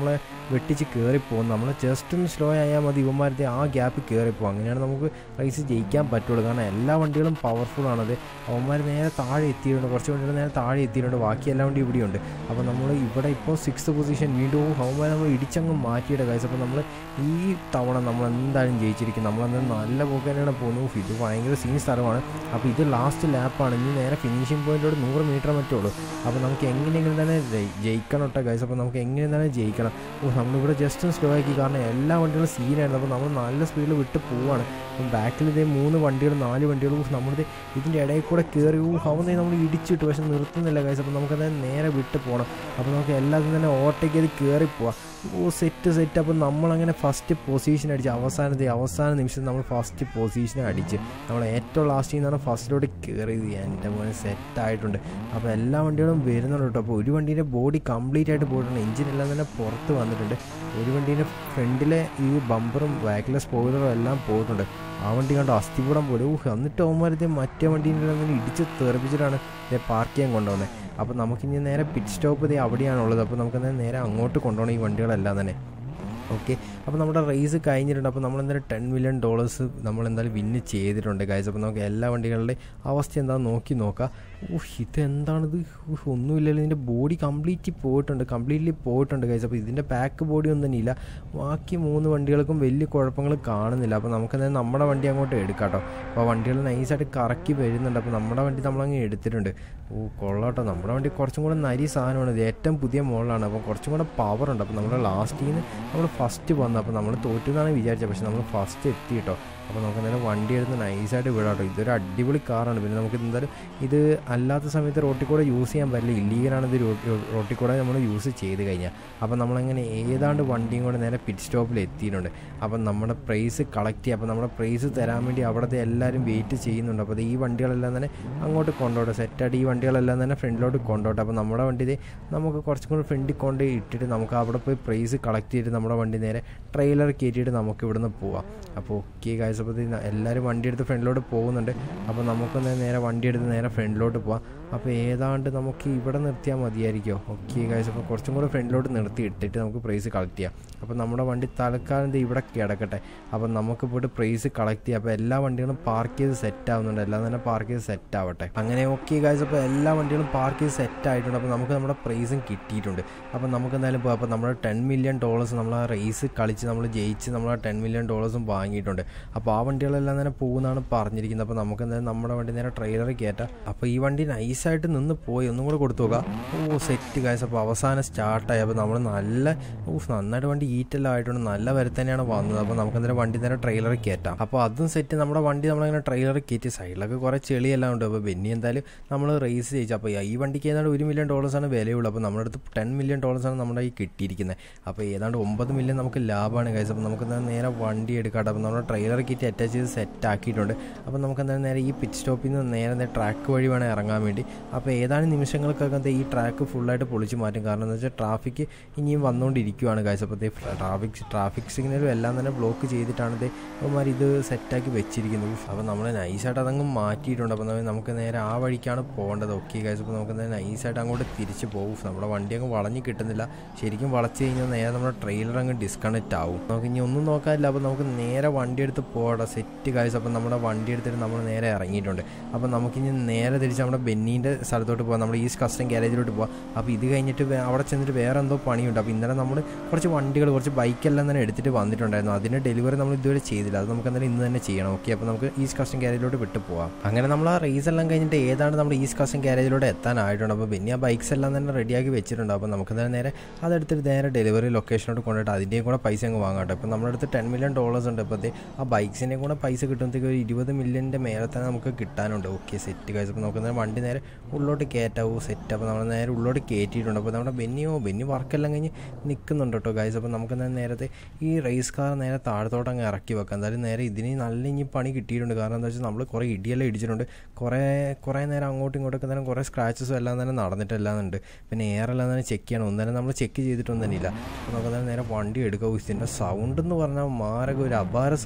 വെട്ടിച്ച് കയറിപ്പോകും. നമ്മൾ ജസ്റ്റ് ഒന്ന് സ്ലോ ആയാൽ മതി, ഇവന്മാരുടെ ആ ഗ്യാപ്പ് കയറിപ്പോകും. അങ്ങനെയാണ് നമുക്ക് റേസ് ജയിക്കാൻ പറ്റുള്ളൂ. കാരണം എല്ലാ വണ്ടികളും പവർഫുൾ ആണത്. അവന്മാർ നേരെ താഴെ എത്തിയിട്ടുണ്ട്, കുറച്ച് വണ്ടികൾ നേരെ താഴെ എത്തിയിട്ടുണ്ട്, ബാക്കി എല്ലാ വണ്ടി ഇവിടെയുണ്ട്. അപ്പോൾ നമ്മൾ ഇവിടെ ഇപ്പോൾ സിക്സ്ത് പൊസിഷൻ വീണ്ടും അവന്മാർ നമ്മൾ ഇടിച്ചങ്ങ് മാറ്റിയിട്ട് ഗൈസ്. അപ്പോൾ നമ്മൾ ഈ തവണ നമ്മൾ എന്തായാലും ജയിച്ചിരിക്കും. നമ്മളെന്തായാലും നല്ല പോക്ക് തന്നെയാണ് പോകുന്നു. ഇത് ഭയങ്കര സീൻ സ്ഥലമാണ്. അപ്പോൾ ഇത് ലാസ്റ്റ് ലാപ്പാണ്. ഇനി നേരെ ഫിനിഷിംഗ് പോയിൻറ്റോട് നൂറ് മീറ്റർ മറ്റുള്ളൂ. അപ്പോൾ നമുക്ക് എങ്ങനെയെങ്കിലും തന്നെ ജയിക്കണം കേട്ടോ ഗൈസ്. അപ്പോൾ നമുക്ക് എങ്ങനെ തന്നെ ജയിക്കണം. ഓ നമ്മളിവിടെ ജസ്റ്റ് ഒന്ന് സ്ലോ ആക്കി, കാരണം എല്ലാ വണ്ടികളും സീനായിരുന്നു. അപ്പോൾ നമ്മൾ നല്ല സ്പീഡിൽ വിട്ട് പോവുകയാണ്. അപ്പം ബാക്കിൽ ഇതേ മൂന്ന് വണ്ടികൾ നാല് വണ്ടികളും നമ്മളിത് ഇതിൻ്റെ ഇടയിൽ കൂടെ കയറി ഊ അവനെ നമ്മൾ ഇടിച്ചിട്ട് പക്ഷെ നിർത്തുന്നില്ല ഗൈസ്. അപ്പോൾ നമുക്കത് നേരെ വിട്ട് പോകണം. അപ്പോൾ നമുക്ക് എല്ലാത്തിനും തന്നെ ഓവർടേക്ക് ചെയ്ത് കയറി പോവാം. Oh set set. അപ്പോൾ നമ്മളങ്ങനെ ഫസ്റ്റ് പൊസിഷൻ അടിച്ച് അവസാനത്തെ അവസാന നിമിഷം നമ്മൾ ഫസ്റ്റ് പൊസിഷൻ അടിച്ച് നമ്മൾ ഏറ്റവും ലാസ്റ്റിൽ നിന്നാണ് ഫസ്റ്റിലോട്ട് കയറിയത്. എൻ്റെ മോനെ സെറ്റായിട്ടുണ്ട്. അപ്പോൾ എല്ലാ വണ്ടികളും വരുന്നുണ്ട് കേട്ടോ. അപ്പോൾ ഒരു വണ്ടീൻ്റെ ബോഡി കംപ്ലീറ്റ് ആയിട്ട് പോയിട്ടുണ്ട്, എഞ്ചിനെല്ലാം തന്നെ പുറത്ത് വന്നിട്ടുണ്ട്. ഒരു വണ്ടീൻ്റെ ഫ്രണ്ടിലെ ഈ ബമ്പറും ബാക്കിലെ സ്പോയിലറും എല്ലാം പോയിട്ടുണ്ട്. ആ വണ്ടി കണ്ടോ അസ്ഥികൂടം പോലെ. ഊഹ് എന്നിട്ട് അവന്മാരത്തെ മറ്റേ വണ്ടീൻ്റെ അങ്ങനെ ഇടിച്ച് തെറിപ്പിച്ചിട്ടാണ് ഇതേ പാർക്ക് ചെയ്യാൻ കൊണ്ടുപോകുന്നത്. അപ്പോൾ നമുക്കിനി നേരെ പിറ്റ് സ്റ്റോപ്പ് ഇതേ അവിടെയാണുള്ളത്. അപ്പോൾ നമുക്ക് നേരെ അങ്ങോട്ട് കൊണ്ടുപോകണം ഈ വണ്ടികളെല്ലാം തന്നെ. ഓക്കെ, അപ്പോൾ നമ്മുടെ റേസ് കഴിഞ്ഞിട്ടുണ്ട്. അപ്പോൾ നമ്മളെന്തായാലും ടെൻ മില്യൺ ഡോളേഴ്സ് നമ്മളെന്തായാലും വിന്ന് ചെയ്തിട്ടുണ്ട് ഗൈസ്. അപ്പോൾ നമുക്ക് എല്ലാ വണ്ടികളുടെ അവസ്ഥ എന്താണെന്ന് നോക്കി നോക്കാം. ഓഹ് ഇതെന്താണിത്, ഒന്നുമില്ലല്ലോ. ഇതിൻ്റെ ബോഡി കംപ്ലീറ്റ് പോയിട്ടുണ്ട്, കംപ്ലീറ്റ്ലി പോയിട്ടുണ്ട് ഗൈസ്. അപ്പോൾ ഇതിൻ്റെ ബാക്ക് ബോഡി ഒന്നും തന്നെ ഇല്ല. ബാക്കി മൂന്ന് വണ്ടികൾക്കും വലിയ കുഴപ്പങ്ങൾ കാണുന്നില്ല. അപ്പോൾ നമുക്ക് നമ്മുടെ വണ്ടി അങ്ങോട്ട് എടുക്കാം കേട്ടോ. അപ്പോൾ വണ്ടികൾ നൈസായിട്ട് കറക്കി വരുന്നുണ്ട്. അപ്പോൾ നമ്മുടെ വണ്ടി നമ്മളങ്ങ് എടുത്തിട്ടുണ്ട്. ഓ കൊള്ളാട്ടോ, നമ്മുടെ വണ്ടി കുറച്ചും കൂടെ നരി സാധനമാണ്. ഇത് ഏറ്റവും പുതിയ മോഡലാണ്. അപ്പോൾ കുറച്ചും കൂടെ പവറുണ്ട്. അപ്പോൾ നമ്മുടെ ലാസ്റ്റിൽ നിന്ന് നമ്മൾ ഫസ്റ്റ് വന്നു. അപ്പോൾ നമ്മൾ തോറ്റെന്നാണ് വിചാരിച്ചത്, പക്ഷേ നമ്മൾ ഫസ്റ്റ് എത്തി കേട്ടോ. അപ്പോൾ നമുക്ക് എന്തായാലും വണ്ടി എടുത്ത് നൈസായിട്ട് വിടാം കേട്ടോ. ഇതൊരു അടിപൊളി കാറാണ്. പിന്നെ നമുക്ക് എന്തായാലും ഇത് അല്ലാത്ത സമയത്ത് റോട്ടിൽ കൂടെ യൂസ് ചെയ്യാൻ പറ്റില്ല, ഇല്ലീഗലാണ് ഇത് റോട്ടിൽ കൂടെ നമ്മൾ യൂസ് ചെയ്ത് കഴിഞ്ഞാൽ. അപ്പോൾ നമ്മളങ്ങനെ ഏതാണ്ട് വണ്ടിയും കൂടെ നേരെ പിറ്റ് സ്റ്റോപ്പിൽ എത്തിയിട്ടുണ്ട്. അപ്പം നമ്മുടെ പ്രൈസ് കളക്ട് ചെയ്യുക. അപ്പോൾ നമ്മുടെ പ്രൈസ് തരാൻ വേണ്ടി അവിടുത്തെ എല്ലാവരും വെയിറ്റ് ചെയ്യുന്നുണ്ട്. അപ്പോൾ ഈ വണ്ടികളെല്ലാം തന്നെ അങ്ങോട്ട് കൊണ്ടോട്ടെ, സെറ്റായിട്ട് ഈ വണ്ടികളെല്ലാം തന്നെ ഫ്രണ്ടിലോട്ട് കൊണ്ടോട്ടെ. അപ്പോൾ നമ്മുടെ വണ്ടി നമുക്ക് കുറച്ചും കൂടി ഫ്രണ്ടിൽ കൊണ്ട് ഇട്ടിട്ട് നമുക്ക് അവിടെ പോയി പ്രൈസ് കളക്ട് ചെയ്തിട്ട് നമ്മുടെ വണ്ടി നേരെ ട്രെയിലർ കയറ്റിയിട്ട് നമുക്ക് ഇവിടുന്ന് പോവാം. അപ്പോൾ ഓക്കെ ഗൈസ്, അപ്പോൾ എല്ലാവരും വണ്ടി എടുത്ത് ഫ്രണ്ടിലോട്ട് പോകുന്നുണ്ട്. അപ്പോൾ നമുക്കൊന്ന് നേരെ വണ്ടി എടുത്ത് നേരെ ഫ്രണ്ടിലോട്ട് പോവാം. അപ്പോൾ ഏതാണ്ട് നമുക്ക് ഇവിടെ നിർത്തിയാൽ മതിയായിരിക്കുമോ? ഓക്കെ ഗൈസ്, അപ്പോൾ കുറച്ചും കൂടെ ഫ്രണ്ടിലോട്ട് നിർത്തി ഇട്ടിട്ട് നമുക്ക് പ്രൈസ് കളക്ട് ചെയ്യാം. അപ്പോൾ നമ്മുടെ വണ്ടി തൽക്കാലം ഇവിടെ കിടക്കട്ടെ. അപ്പോൾ നമുക്ക് പോയിട്ട് പ്രൈസ് കളക്ട് ചെയ്യാം. അപ്പോൾ എല്ലാ വണ്ടികളും പാർക്ക് ചെയ്ത് സെറ്റ് ആവുന്നുണ്ട്, എല്ലാം തന്നെ പാർക്ക് ചെയ്ത് സെറ്റ് ആവട്ടെ. അങ്ങനെ ഓക്കെ ഗൈസ്, അപ്പോൾ എല്ലാ വണ്ടികളും പാർക്ക് ചെയ്ത് സെറ്റ് ആയിട്ടുണ്ട്. അപ്പോൾ നമുക്ക് നമ്മുടെ പ്രൈസും കിട്ടിയിട്ടുണ്ട്. അപ്പോൾ നമുക്ക് എന്തായാലും പോകാം. അപ്പോൾ നമ്മുടെ ടെൻ മില്യൺ ഡോളേഴ്സ് നമ്മൾ ആ റേസ് കളിച്ച് നമ്മൾ ജയിച്ച് നമ്മൾ ആ ടെൻ മില്യൺ ഡോളേഴ്സും വാങ്ങിയിട്ടുണ്ട്. അപ്പോൾ ആ വണ്ടികളെല്ലാം തന്നെ പോകുന്നതാണ് പറഞ്ഞിരിക്കുന്നത്. അപ്പോൾ നമുക്ക് എന്തായാലും നമ്മുടെ വണ്ടി നേരെ ട്രെയിലറിൽ കയറ്റാം. അപ്പോൾ ഈ വണ്ടി നൈസായിട്ട് നിന്ന് പോയി ഒന്നും കൂടെ കൊടുത്തു നോക്കാം. ഓ സെറ്റ് ഗൈസ്, അപ്പോൾ അവസാനം സ്റ്റാർട്ടായി. അപ്പോൾ നമ്മൾ നല്ല ഓ നന്നായിട്ട് വണ്ടി ഈറ്റെല്ലാം ആയിട്ടുണ്ട്, നല്ല വരെ തന്നെയാണ് വന്നത്. അപ്പോൾ നമുക്ക് എന്തായാലും വണ്ടി നേരെ ട്രെയിലറിൽ കയറ്റാം. അപ്പോൾ അതും സെറ്റ്. നമ്മുടെ വണ്ടി നമ്മളങ്ങനെ ട്രെയിലറിൽ കയറ്റി, സൈഡിലൊക്കെ കുറേ ചെളിയെല്ലാം ഉണ്ട്. അപ്പോൾ ബെന്നി എന്തായാലും നമ്മൾ റേസ് ചെയ്യിച്ചു. അപ്പോൾ ഈ വണ്ടിക്ക് ഏതാണ്ട് ഒരു മില്യൺ ഡോളേഴ്സാണ് വിലയുള്ളൂ. അപ്പോൾ നമ്മുടെ അടുത്ത് ടെൻ മില്യൺ ഡോളേഴ്സാണ് നമ്മുടെ ഈ കിട്ടിയിരിക്കുന്നത്. അപ്പോൾ ഏതാണ്ട് ഒമ്പത് മില്യൺ നമുക്ക് ലാഭമാണ് ഗൈസ്. അപ്പോൾ നമുക്ക് എന്തായാലും നേരെ വണ്ടി എടുക്കാം. അപ്പോൾ നമ്മുടെ ട്രെയിലർ കിറ്റ് അറ്റാച്ച് ചെയ്ത് സെറ്റ് ആക്കിയിട്ടുണ്ട്. അപ്പോൾ നമുക്ക് എന്തായാലും നേരെ ഈ പിറ്റ് സ്റ്റോപ്പിൽ നിന്ന് നേരെ ട്രാക്ക് വഴി വേണം ഇറങ്ങാൻ വേണ്ടി. അപ്പോൾ ഏതാനും നിമിഷങ്ങൾക്കൊക്കെ ഈ ട്രാക്ക് ഫുള്ളായിട്ട് പൊളിച്ച് മാറ്റും. കാരണം എന്താ വെച്ചാൽ ട്രാഫിക് ഇനിയും വന്നുകൊണ്ടിരിക്കുകയാണ് ഗൈസ്. അപ്പോൾ ട്രാഫിക് ട്രാഫിക് സിഗ്നലും എല്ലാം തന്നെ ബ്ലോക്ക് ചെയ്തിട്ടാണ് ഇത് അവന്മാർ ഇത് സെറ്റാക്കി വെച്ചിരിക്കുന്നത്. അപ്പോൾ നമ്മൾ നൈസായിട്ട് അതങ്ങ് മാറ്റിയിട്ടുണ്ട്. അപ്പോൾ നമുക്ക് നേരെ ആ വഴിക്കാണ് പോകേണ്ടത്. ഓക്കെ ഗൈസ്, അപ്പോൾ നമുക്ക് നൈസായിട്ട് അങ്ങോട്ട് തിരിച്ച് പോകും. നമ്മുടെ വണ്ടി അങ്ങ് വളഞ്ഞ് കിട്ടുന്നില്ല. ശരിക്കും വളച്ച് കഴിഞ്ഞാൽ നേരെ നമ്മുടെ ട്രെയിലർ അങ്ങ് ഡിസ്കണക്റ്റ് ആവും. നമുക്ക് ഇനി ഒന്നും നോക്കാനില്ല. അപ്പോൾ നമുക്ക് നേരെ വണ്ടി എടുത്ത് പോകണം. സെറ്റ് ഗൈസ്, അപ്പോൾ നമ്മുടെ വണ്ടി എടുത്തിട്ട് നമ്മൾ നേരെ ഇറങ്ങിയിട്ടുണ്ട്. അപ്പോൾ നമുക്കിനി നേരെ തിരിച്ച് നമ്മുടെ ബെന്നീൻ്റെ സ്ഥലത്തോട്ട് പോകാം, നമ്മുടെ ഈസ്റ്റ് കസ്റ്റം ഗ്യാരേജിലോട്ട് പോകാം. അപ്പോൾ ഇത് കഴിഞ്ഞിട്ട് അവിടെ ചെന്നിട്ട് വേറെ എന്തോ പണിയുണ്ട്. അപ്പോൾ ഇന്നലെ നമ്മൾ കുറച്ച് വണ്ടികൾ കുറച്ച് ബൈക്കെല്ലാം തന്നെ എടുത്തിട്ട് വന്നിട്ടുണ്ടായിരുന്നു. അതിൻ്റെ ഡെലിവറി നമ്മൾ ഇതുവരെ ചെയ്തില്ല. അത് നമുക്ക് എന്തായാലും ഇന്ന് തന്നെ ചെയ്യണം. ഓക്കെ, അപ്പോൾ നമുക്ക് ഈസ്റ്റ് കസ്റ്റം ഗ്യാരേജിലോട്ട് വിട്ട് പോകാം. അങ്ങനെ നമ്മൾ ആ റേസ് എല്ലാം കഴിഞ്ഞിട്ട് ഏതാണ്ട് നമ്മുടെ ഈസ്റ്റ് കസ്റ്റം ഗ്യാരേജിലോട്ട് എത്താനായിട്ടുണ്ട്. അപ്പോൾ ബെന്നി ആ ബൈക്സ് എല്ലാം തന്നെ റെഡിയാക്കി വെച്ചിട്ടുണ്ട്. അപ്പോൾ നമുക്ക് എന്തായാലും നേരെ അതെടുത്തിട്ട് നേരെ ഡെലിവറി ലൊക്കേഷനോട്ട് കൊണ്ടിട്ട് അതിൻ്റെയും കൂടെ പൈസ അങ്ങ് വാങ്ങാട്ടെ. ഇപ്പോൾ നമ്മുടെ അടുത്ത് ടെൻ മില്യൺ ഡോളേഴ്സ് ഉണ്ട്. അപ്പോൾ ആ ബൈക്സിൻ്റെയും കൂടെ പൈസ കിട്ടുമ്പോഴത്തേക്ക് ഒരു ഇരുപത് മില്യൻ്റെ മേലെ തന്നെ നമുക്ക് കിട്ടാനുണ്ട്. ഓക്കെ സെറ്റ് ഗൈസ്, അപ്പോൾ നമുക്ക് നേരെ വണ്ടി നേരെ ഉള്ളോട്ട് കയറ്റാവൂ. സെറ്റ്. അപ്പോൾ നമ്മൾ നേരെ ഉള്ളോട്ട് കയറ്റിയിട്ടുണ്ട്. അപ്പോൾ നമ്മുടെ ബെന്നിയോ ബെന്നി വർക്കെല്ലാം കഴിഞ്ഞ് നിൽക്കുന്നുണ്ട് കേട്ടോ ഗൈസ്. അപ്പോൾ നമുക്ക് നേരത്തെ ഈ റേസ് കാർ നേരെ താഴത്തോട്ട് അങ്ങ് ഇറക്കി വെക്കാം. എന്തായാലും നേരെ ഇതിന് നല്ല ഇനി പണി കിട്ടിയിട്ടുണ്ട്. കാരണം എന്താ വെച്ചാൽ നമ്മൾ കുറേ ഇടിയെല്ലാം ഇടിച്ചിട്ടുണ്ട്. കുറേ കുറേ നേരം അങ്ങോട്ടും ഇങ്ങോട്ടൊക്കെ തന്നെ കുറേ സ്ക്രാച്ചസും എല്ലാം തന്നെ നടന്നിട്ടെല്ലാം ഉണ്ട്. പിന്നെ എയറെല്ലാം തന്നെ ചെക്ക് ചെയ്യണം. ഒന്നേരം നമ്മൾ ചെക്ക് ചെയ്തിട്ടൊന്നും തന്നെ ഇല്ല. അപ്പോൾ നമുക്ക് നേരെ വണ്ടി എടുക്കുക. ഇതിൻ്റെ സൗണ്ട് എന്ന് പറഞ്ഞാൽ മാരക ഒരു അപാര സൗണ്ടാണിത്.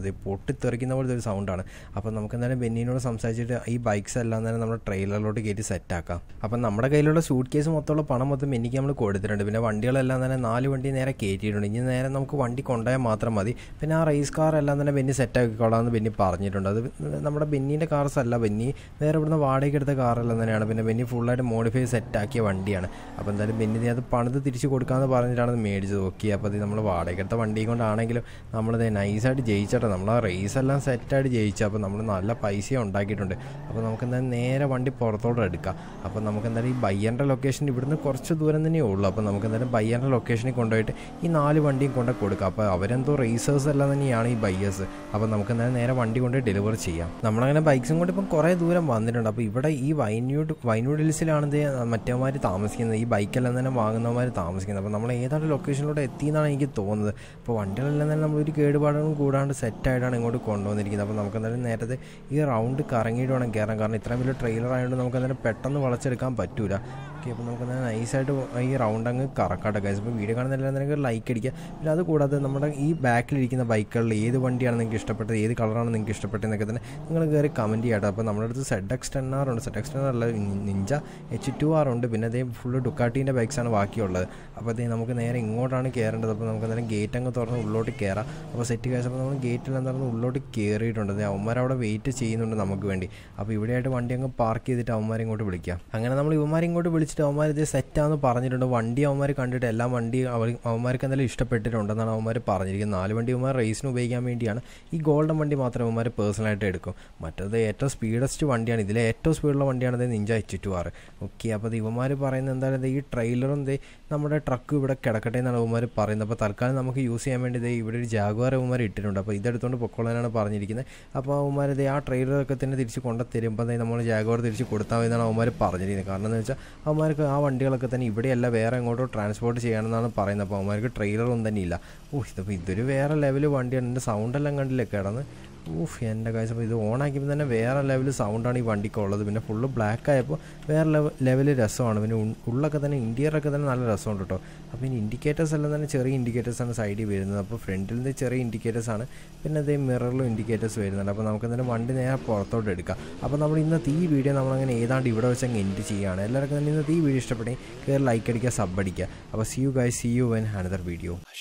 അത് പൊട്ടിത്തെറിക്കുന്ന പോലത്തെ ഒരു സൗണ്ടാണ്. അപ്പോൾ നമുക്ക് എന്തായാലും ബെന്നിനോട് സംസാരിച്ചിട്ട് ഈ ബൈക്സ് എല്ലാം തന്നെ നമ്മുടെ ട്രെയിലറിലോട്ട് കയറ്റി സെറ്റാക്കാം. അപ്പം നമ്മുടെ കയ്യിലുള്ള സൂട്ട് കേസ് മൊത്തമുള്ള പണം മൊത്തം ബെന്നിക്ക് നമ്മൾ കൊടുത്തിട്ടുണ്ട്. പിന്നെ വണ്ടികളെല്ലാം തന്നെ നാല് വണ്ടി നേരെ കയറ്റിയിട്ടുണ്ട്. ഇനി നേരെ നമുക്ക് വണ്ടി കൊണ്ടുപോയാൽ മാത്രം മതി. പിന്നെ ആ റേസ് കാർ എല്ലാം തന്നെ ബെന്നി സെറ്റാക്കിക്കോളാമെന്ന് ബെന്നി പറഞ്ഞിട്ടുണ്ട്. അത് നമ്മുടെ ബെന്നീൻ്റെ കാർസ് അല്ല, ബെന്നി വേറെ ഇവിടുന്ന് വാടകയ്ക്ക് എടുത്ത കാറെല്ലാം തന്നെയാണ്. പിന്നെ ബെന്നി ഫുള്ളായിട്ട് മോഡിഫൈ സെറ്റാക്കിയ വണ്ടിയാണ്. അപ്പോൾ എന്തായാലും ബെന്നി അത് പണിത് തിരിച്ച് കൊടുക്കാമെന്ന് പറഞ്ഞിട്ടാണ് അത് മേടിച്ചത്. ഓക്കെ, അപ്പോൾ അത് നമ്മൾ വാടക എടുത്ത വണ്ടി കൊണ്ടാണെങ്കിലും നമ്മളത് നൈസായിട്ട് ജയിച്ചോട്ടെ. നമ്മൾ ആ റേസ് എല്ലാം സെറ്റായിട്ട് ജയിച്ചു. അപ്പോൾ നമ്മൾ നല്ല പൈസ ഉണ്ടാക്കിയിട്ടുണ്ട്. അപ്പോൾ നമുക്ക് എന്തായാലും നേരെ വണ്ടി പുറത്തോട്ട് എടുക്കാം. അപ്പോൾ നമുക്ക് എന്തായാലും ഈ ബയ്യറിൻ്റെ ലൊക്കേഷൻ ഇവിടുന്ന് കുറച്ച് ദൂരം തന്നെയേ ഉള്ളൂ. അപ്പോൾ നമുക്ക് എന്തായാലും ബയ്യറിൻ്റെ ലൊക്കേഷനിൽ കൊണ്ടുപോയിട്ട് ഈ നാല് വണ്ടിയും കൊണ്ട് കൊടുക്കാം. അപ്പോൾ അവരെന്തോ റേസേഴ്സ് എല്ലാം തന്നെയാണ് ഈ ബയ്യേഴ്സ്. അപ്പോൾ നമുക്ക് എന്തായാലും നേരെ വണ്ടി കൊണ്ട് ഡെലിവർ ചെയ്യാം. നമ്മളങ്ങനെ ബൈക്സും കൊണ്ട് ഇപ്പം കുറേ ദൂരം വന്നിട്ടുണ്ട്. അപ്പോൾ ഇവിടെ ഈ വൈന്യൂഡ് വൈന്യൂഡ് ഹിൽസിലാണ് ഇത് മറ്റേമാർ താമസിക്കുന്നത്. ഈ ബൈക്കെല്ലാം തന്നെ വാങ്ങുന്നവന്മാർ താമസിക്കുന്നത്. അപ്പോൾ നമ്മൾ ഏതാണ്ട് ലൊക്കേഷനിലൂടെ എത്തിയെന്നാണ് എനിക്ക് തോന്നുന്നത്. അപ്പോൾ വണ്ടികളെല്ലാം തന്നെ നമ്മളൊരു കേടുപാടുകളും കൂടാണ്ട് സെറ്റായിട്ടാണ് ഇങ്ങോട്ട് കൊണ്ടുവന്നിരിക്കുന്നത്. അപ്പോൾ നമുക്ക് എന്തായാലും നേരത്തെ ഈ റൗണ്ട് കറങ്ങിയിട്ട് വേണം കയറാൻ. കാരണം ഇത്രയും വലിയ ട്രെയിലർ ആയതുകൊണ്ട് നമുക്ക് എന്തായാലും പെട്ടെന്ന് വളച്ചെടുക്കാൻ പറ്റൂല. ഓക്കെ, അപ്പോൾ നമുക്ക് എന്തായാലും നൈസായിട്ട് ഈ റൗണ്ട് അങ്ങ് കറക്കാട്ടെ ഗൈസ്. അപ്പോൾ വീഡിയോ കാണുന്നതെല്ലാം നിങ്ങൾക്ക് ലൈക്ക് അടിക്കുക. പിന്നെ അതുകൂടാതെ നമ്മുടെ ഈ ബാക്കിലിരിക്കുന്ന ബൈക്കുകളിൽ ഏത് വണ്ടിയാണ് നിങ്ങൾക്ക് ഇഷ്ടപ്പെട്ടത്, ഏത് കളറാണ് നിങ്ങൾക്ക് ഇഷ്ടപ്പെട്ടതെന്നൊക്കെ തന്നെ നിങ്ങൾ കയറി കമൻറ്റ് ചെയ്യാട്ടോ. അപ്പോൾ നമ്മുടെ അടുത്ത് സെഡ് എക്സ് ടെൻ ആർ ഉണ്ട്, സെഡ് എക്സ് ടെൻ ആർ അല്ല, നിഞ്ച എച്ച് ടു ആർ ഉണ്ട്. പിന്നെ അതേ ഫുള്ള് ഡുക്കാട്ടീൻ്റെ ബൈക്സാണ് ബാക്കിയുള്ളത്. അപ്പോൾ അതേ നമുക്ക് നേരെ ഇങ്ങോട്ടാണ് കയറേണ്ടത്. അപ്പോൾ നമുക്ക് എന്തായാലും ഗേറ്റ് അങ്ങ് തുറന്ന് ഉള്ളോട്ട് കയറാം. അപ്പോൾ സെറ്റ് കേസ് അപ്പോൾ നമ്മൾ ഗേറ്റിലെന്ന് പറഞ്ഞ് ഉള്ളോട്ട് കയറിയിട്ടുണ്ട്. അവന്മാർ അവിടെ വെയിറ്റ് ചെയ്യുന്നുണ്ട് നമുക്ക് വേണ്ടി. അപ്പോൾ ഇവിടെയായിട്ട് വണ്ടി അങ്ങ് പാർക്ക് ചെയ്തിട്ട് അവന്മാരെ ഇങ്ങോട്ട് വിളിക്കാം. അങ്ങനെ നമ്മൾ ഇവന്മാരെ ഇങ്ങോട്ട് വിളിച്ചിട്ട് അവന്മാർ ഇത് സെറ്റാന്ന് പറഞ്ഞിട്ടുണ്ട്. വണ്ടി അവന്മാർ കണ്ടിട്ട് എല്ലാ വണ്ടി അവർ അവന്മാർക്ക് എന്തായാലും ഇഷ്ടപ്പെട്ടിട്ടുണ്ടെന്നാണ് അവന്മാർ പറഞ്ഞിരിക്കുന്നത്. നാല് വണ്ടി അവന്മാർ റേസിന് ഉപയോഗിക്കാൻ വേണ്ടിയാണ്. ഈ ഗോൾഡൻ വണ്ടി മാത്രമേ അവന്മാർ പേഴ്സണലായിട്ട് എടുക്കും. മറ്റത് ഏറ്റവും സ്പീഡസ്റ്റ് വണ്ടിയാണ്. ഇതിലെ ഏറ്റവും സ്പീഡുള്ള വണ്ടിയാണ് ഇത് Ninja H two R. Okay, അപ്പോൾ അത് ഇവന്മാർ പറയുന്നത് എന്തായാലും ഈ ട്രെയിലറും ദേ നമ്മുടെ ട്രക്ക് ഇവിടെ കിടക്കട്ടെ എന്നാണ് അവന്മാർ പറയുന്നത്. അപ്പോൾ തൽക്കാലം നമുക്ക് യൂസ് ചെയ്യാൻ വേണ്ടി ദേ ഇവിടെ ഒരു ജാഗ്വാർ അവന്മാർ ഇട്ടിട്ടുണ്ട്. അപ്പോൾ ഇതെടുത്തുകൊണ്ട് പൊക്കോളാനാണ് പറഞ്ഞിരിക്കുന്നത്. അപ്പോൾ അവന്മാർ ദേ ആ ട്രെയിലറൊക്കെ തന്നെ തിരിച്ച് കൊണ്ട് തരുമ്പോൾ നമ്മൾ ജാഗ്വാർ തിരിച്ച് കൊടുത്താൽ മതി എന്നാണ് അവന്മാർ പറഞ്ഞിരിക്കുന്നത്. കാരണം എന്ന് വെച്ചാൽ അവന്മാർക്ക് ആ വണ്ടികളൊക്കെ തന്നെ ഇവിടെയല്ല വേറെ എങ്ങോട്ടോ ട്രാൻസ്പോർട്ട് ചെയ്യണമെന്നാണ് പറയുന്നത്. അപ്പോൾ അവന്മാർക്ക് ട്രെയിലറൊന്നും തന്നെ ഇല്ല. ഓ, ഇതിപ്പോൾ ഇതൊരു വേറെ ലെവൽ വണ്ടിയാണ്. എൻ്റെ സൗണ്ടെല്ലാം കണ്ടില്ലേ കിടന്ന്. ഊഫ് എൻ്റെ കാഴ്ച. അപ്പോൾ ഇത് ഓണാക്കിയപ്പോൾ തന്നെ വേറെ ലെവൽ സൗണ്ടാണ് ഈ വണ്ടിക്കുള്ളത്. പിന്നെ ഫുള്ള് ബ്ലാക്ക് ആയപ്പോൾ വേറെ ലെവൽ ലെവൽ രസമാണ്. പിന്നെ ഉള്ളൊക്കെ തന്നെ ഇൻറ്റീരിയറൊക്കെ തന്നെ നല്ല രസമുണ്ട് കേട്ടോ. അപ്പോൾ ഇനി ഇൻഡിക്കേറ്റേഴ്സ് എല്ലാം തന്നെ ചെറിയ ഇൻഡിക്കേറ്റേഴ്സാണ് സൈഡിൽ വരുന്നത്. അപ്പോൾ ഫ്രണ്ടിൽ നിന്ന് ചെറിയ ഇൻഡിക്കേറ്റേഴ്സാണ്. പിന്നെ അതേ മിററിലും ഇൻഡിക്കേറ്റേഴ്സ് വരുന്നുണ്ട്. അപ്പോൾ നമുക്ക് എന്തായാലും വണ്ടി നേരെ പുറത്തോട്ട് എടുക്കാം. അപ്പോൾ നമ്മൾ ഇന്നത്തെ ഈ വീഡിയോ നമ്മളങ്ങനെ ഏതാണ്ട് ഇവിടെ വെച്ച് അങ്ങ് എൻഡ് ചെയ്യുകയാണ്. എല്ലാവർക്കും തന്നെ ഇന്നത്തെ ഈ വീഡിയോ ഇഷ്ടപ്പെട്ടെങ്കിൽ കയറി ലൈക്ക് അടിക്കുക, സബ് അടിക്കുക. അപ്പോൾ see you guys, see you when another video.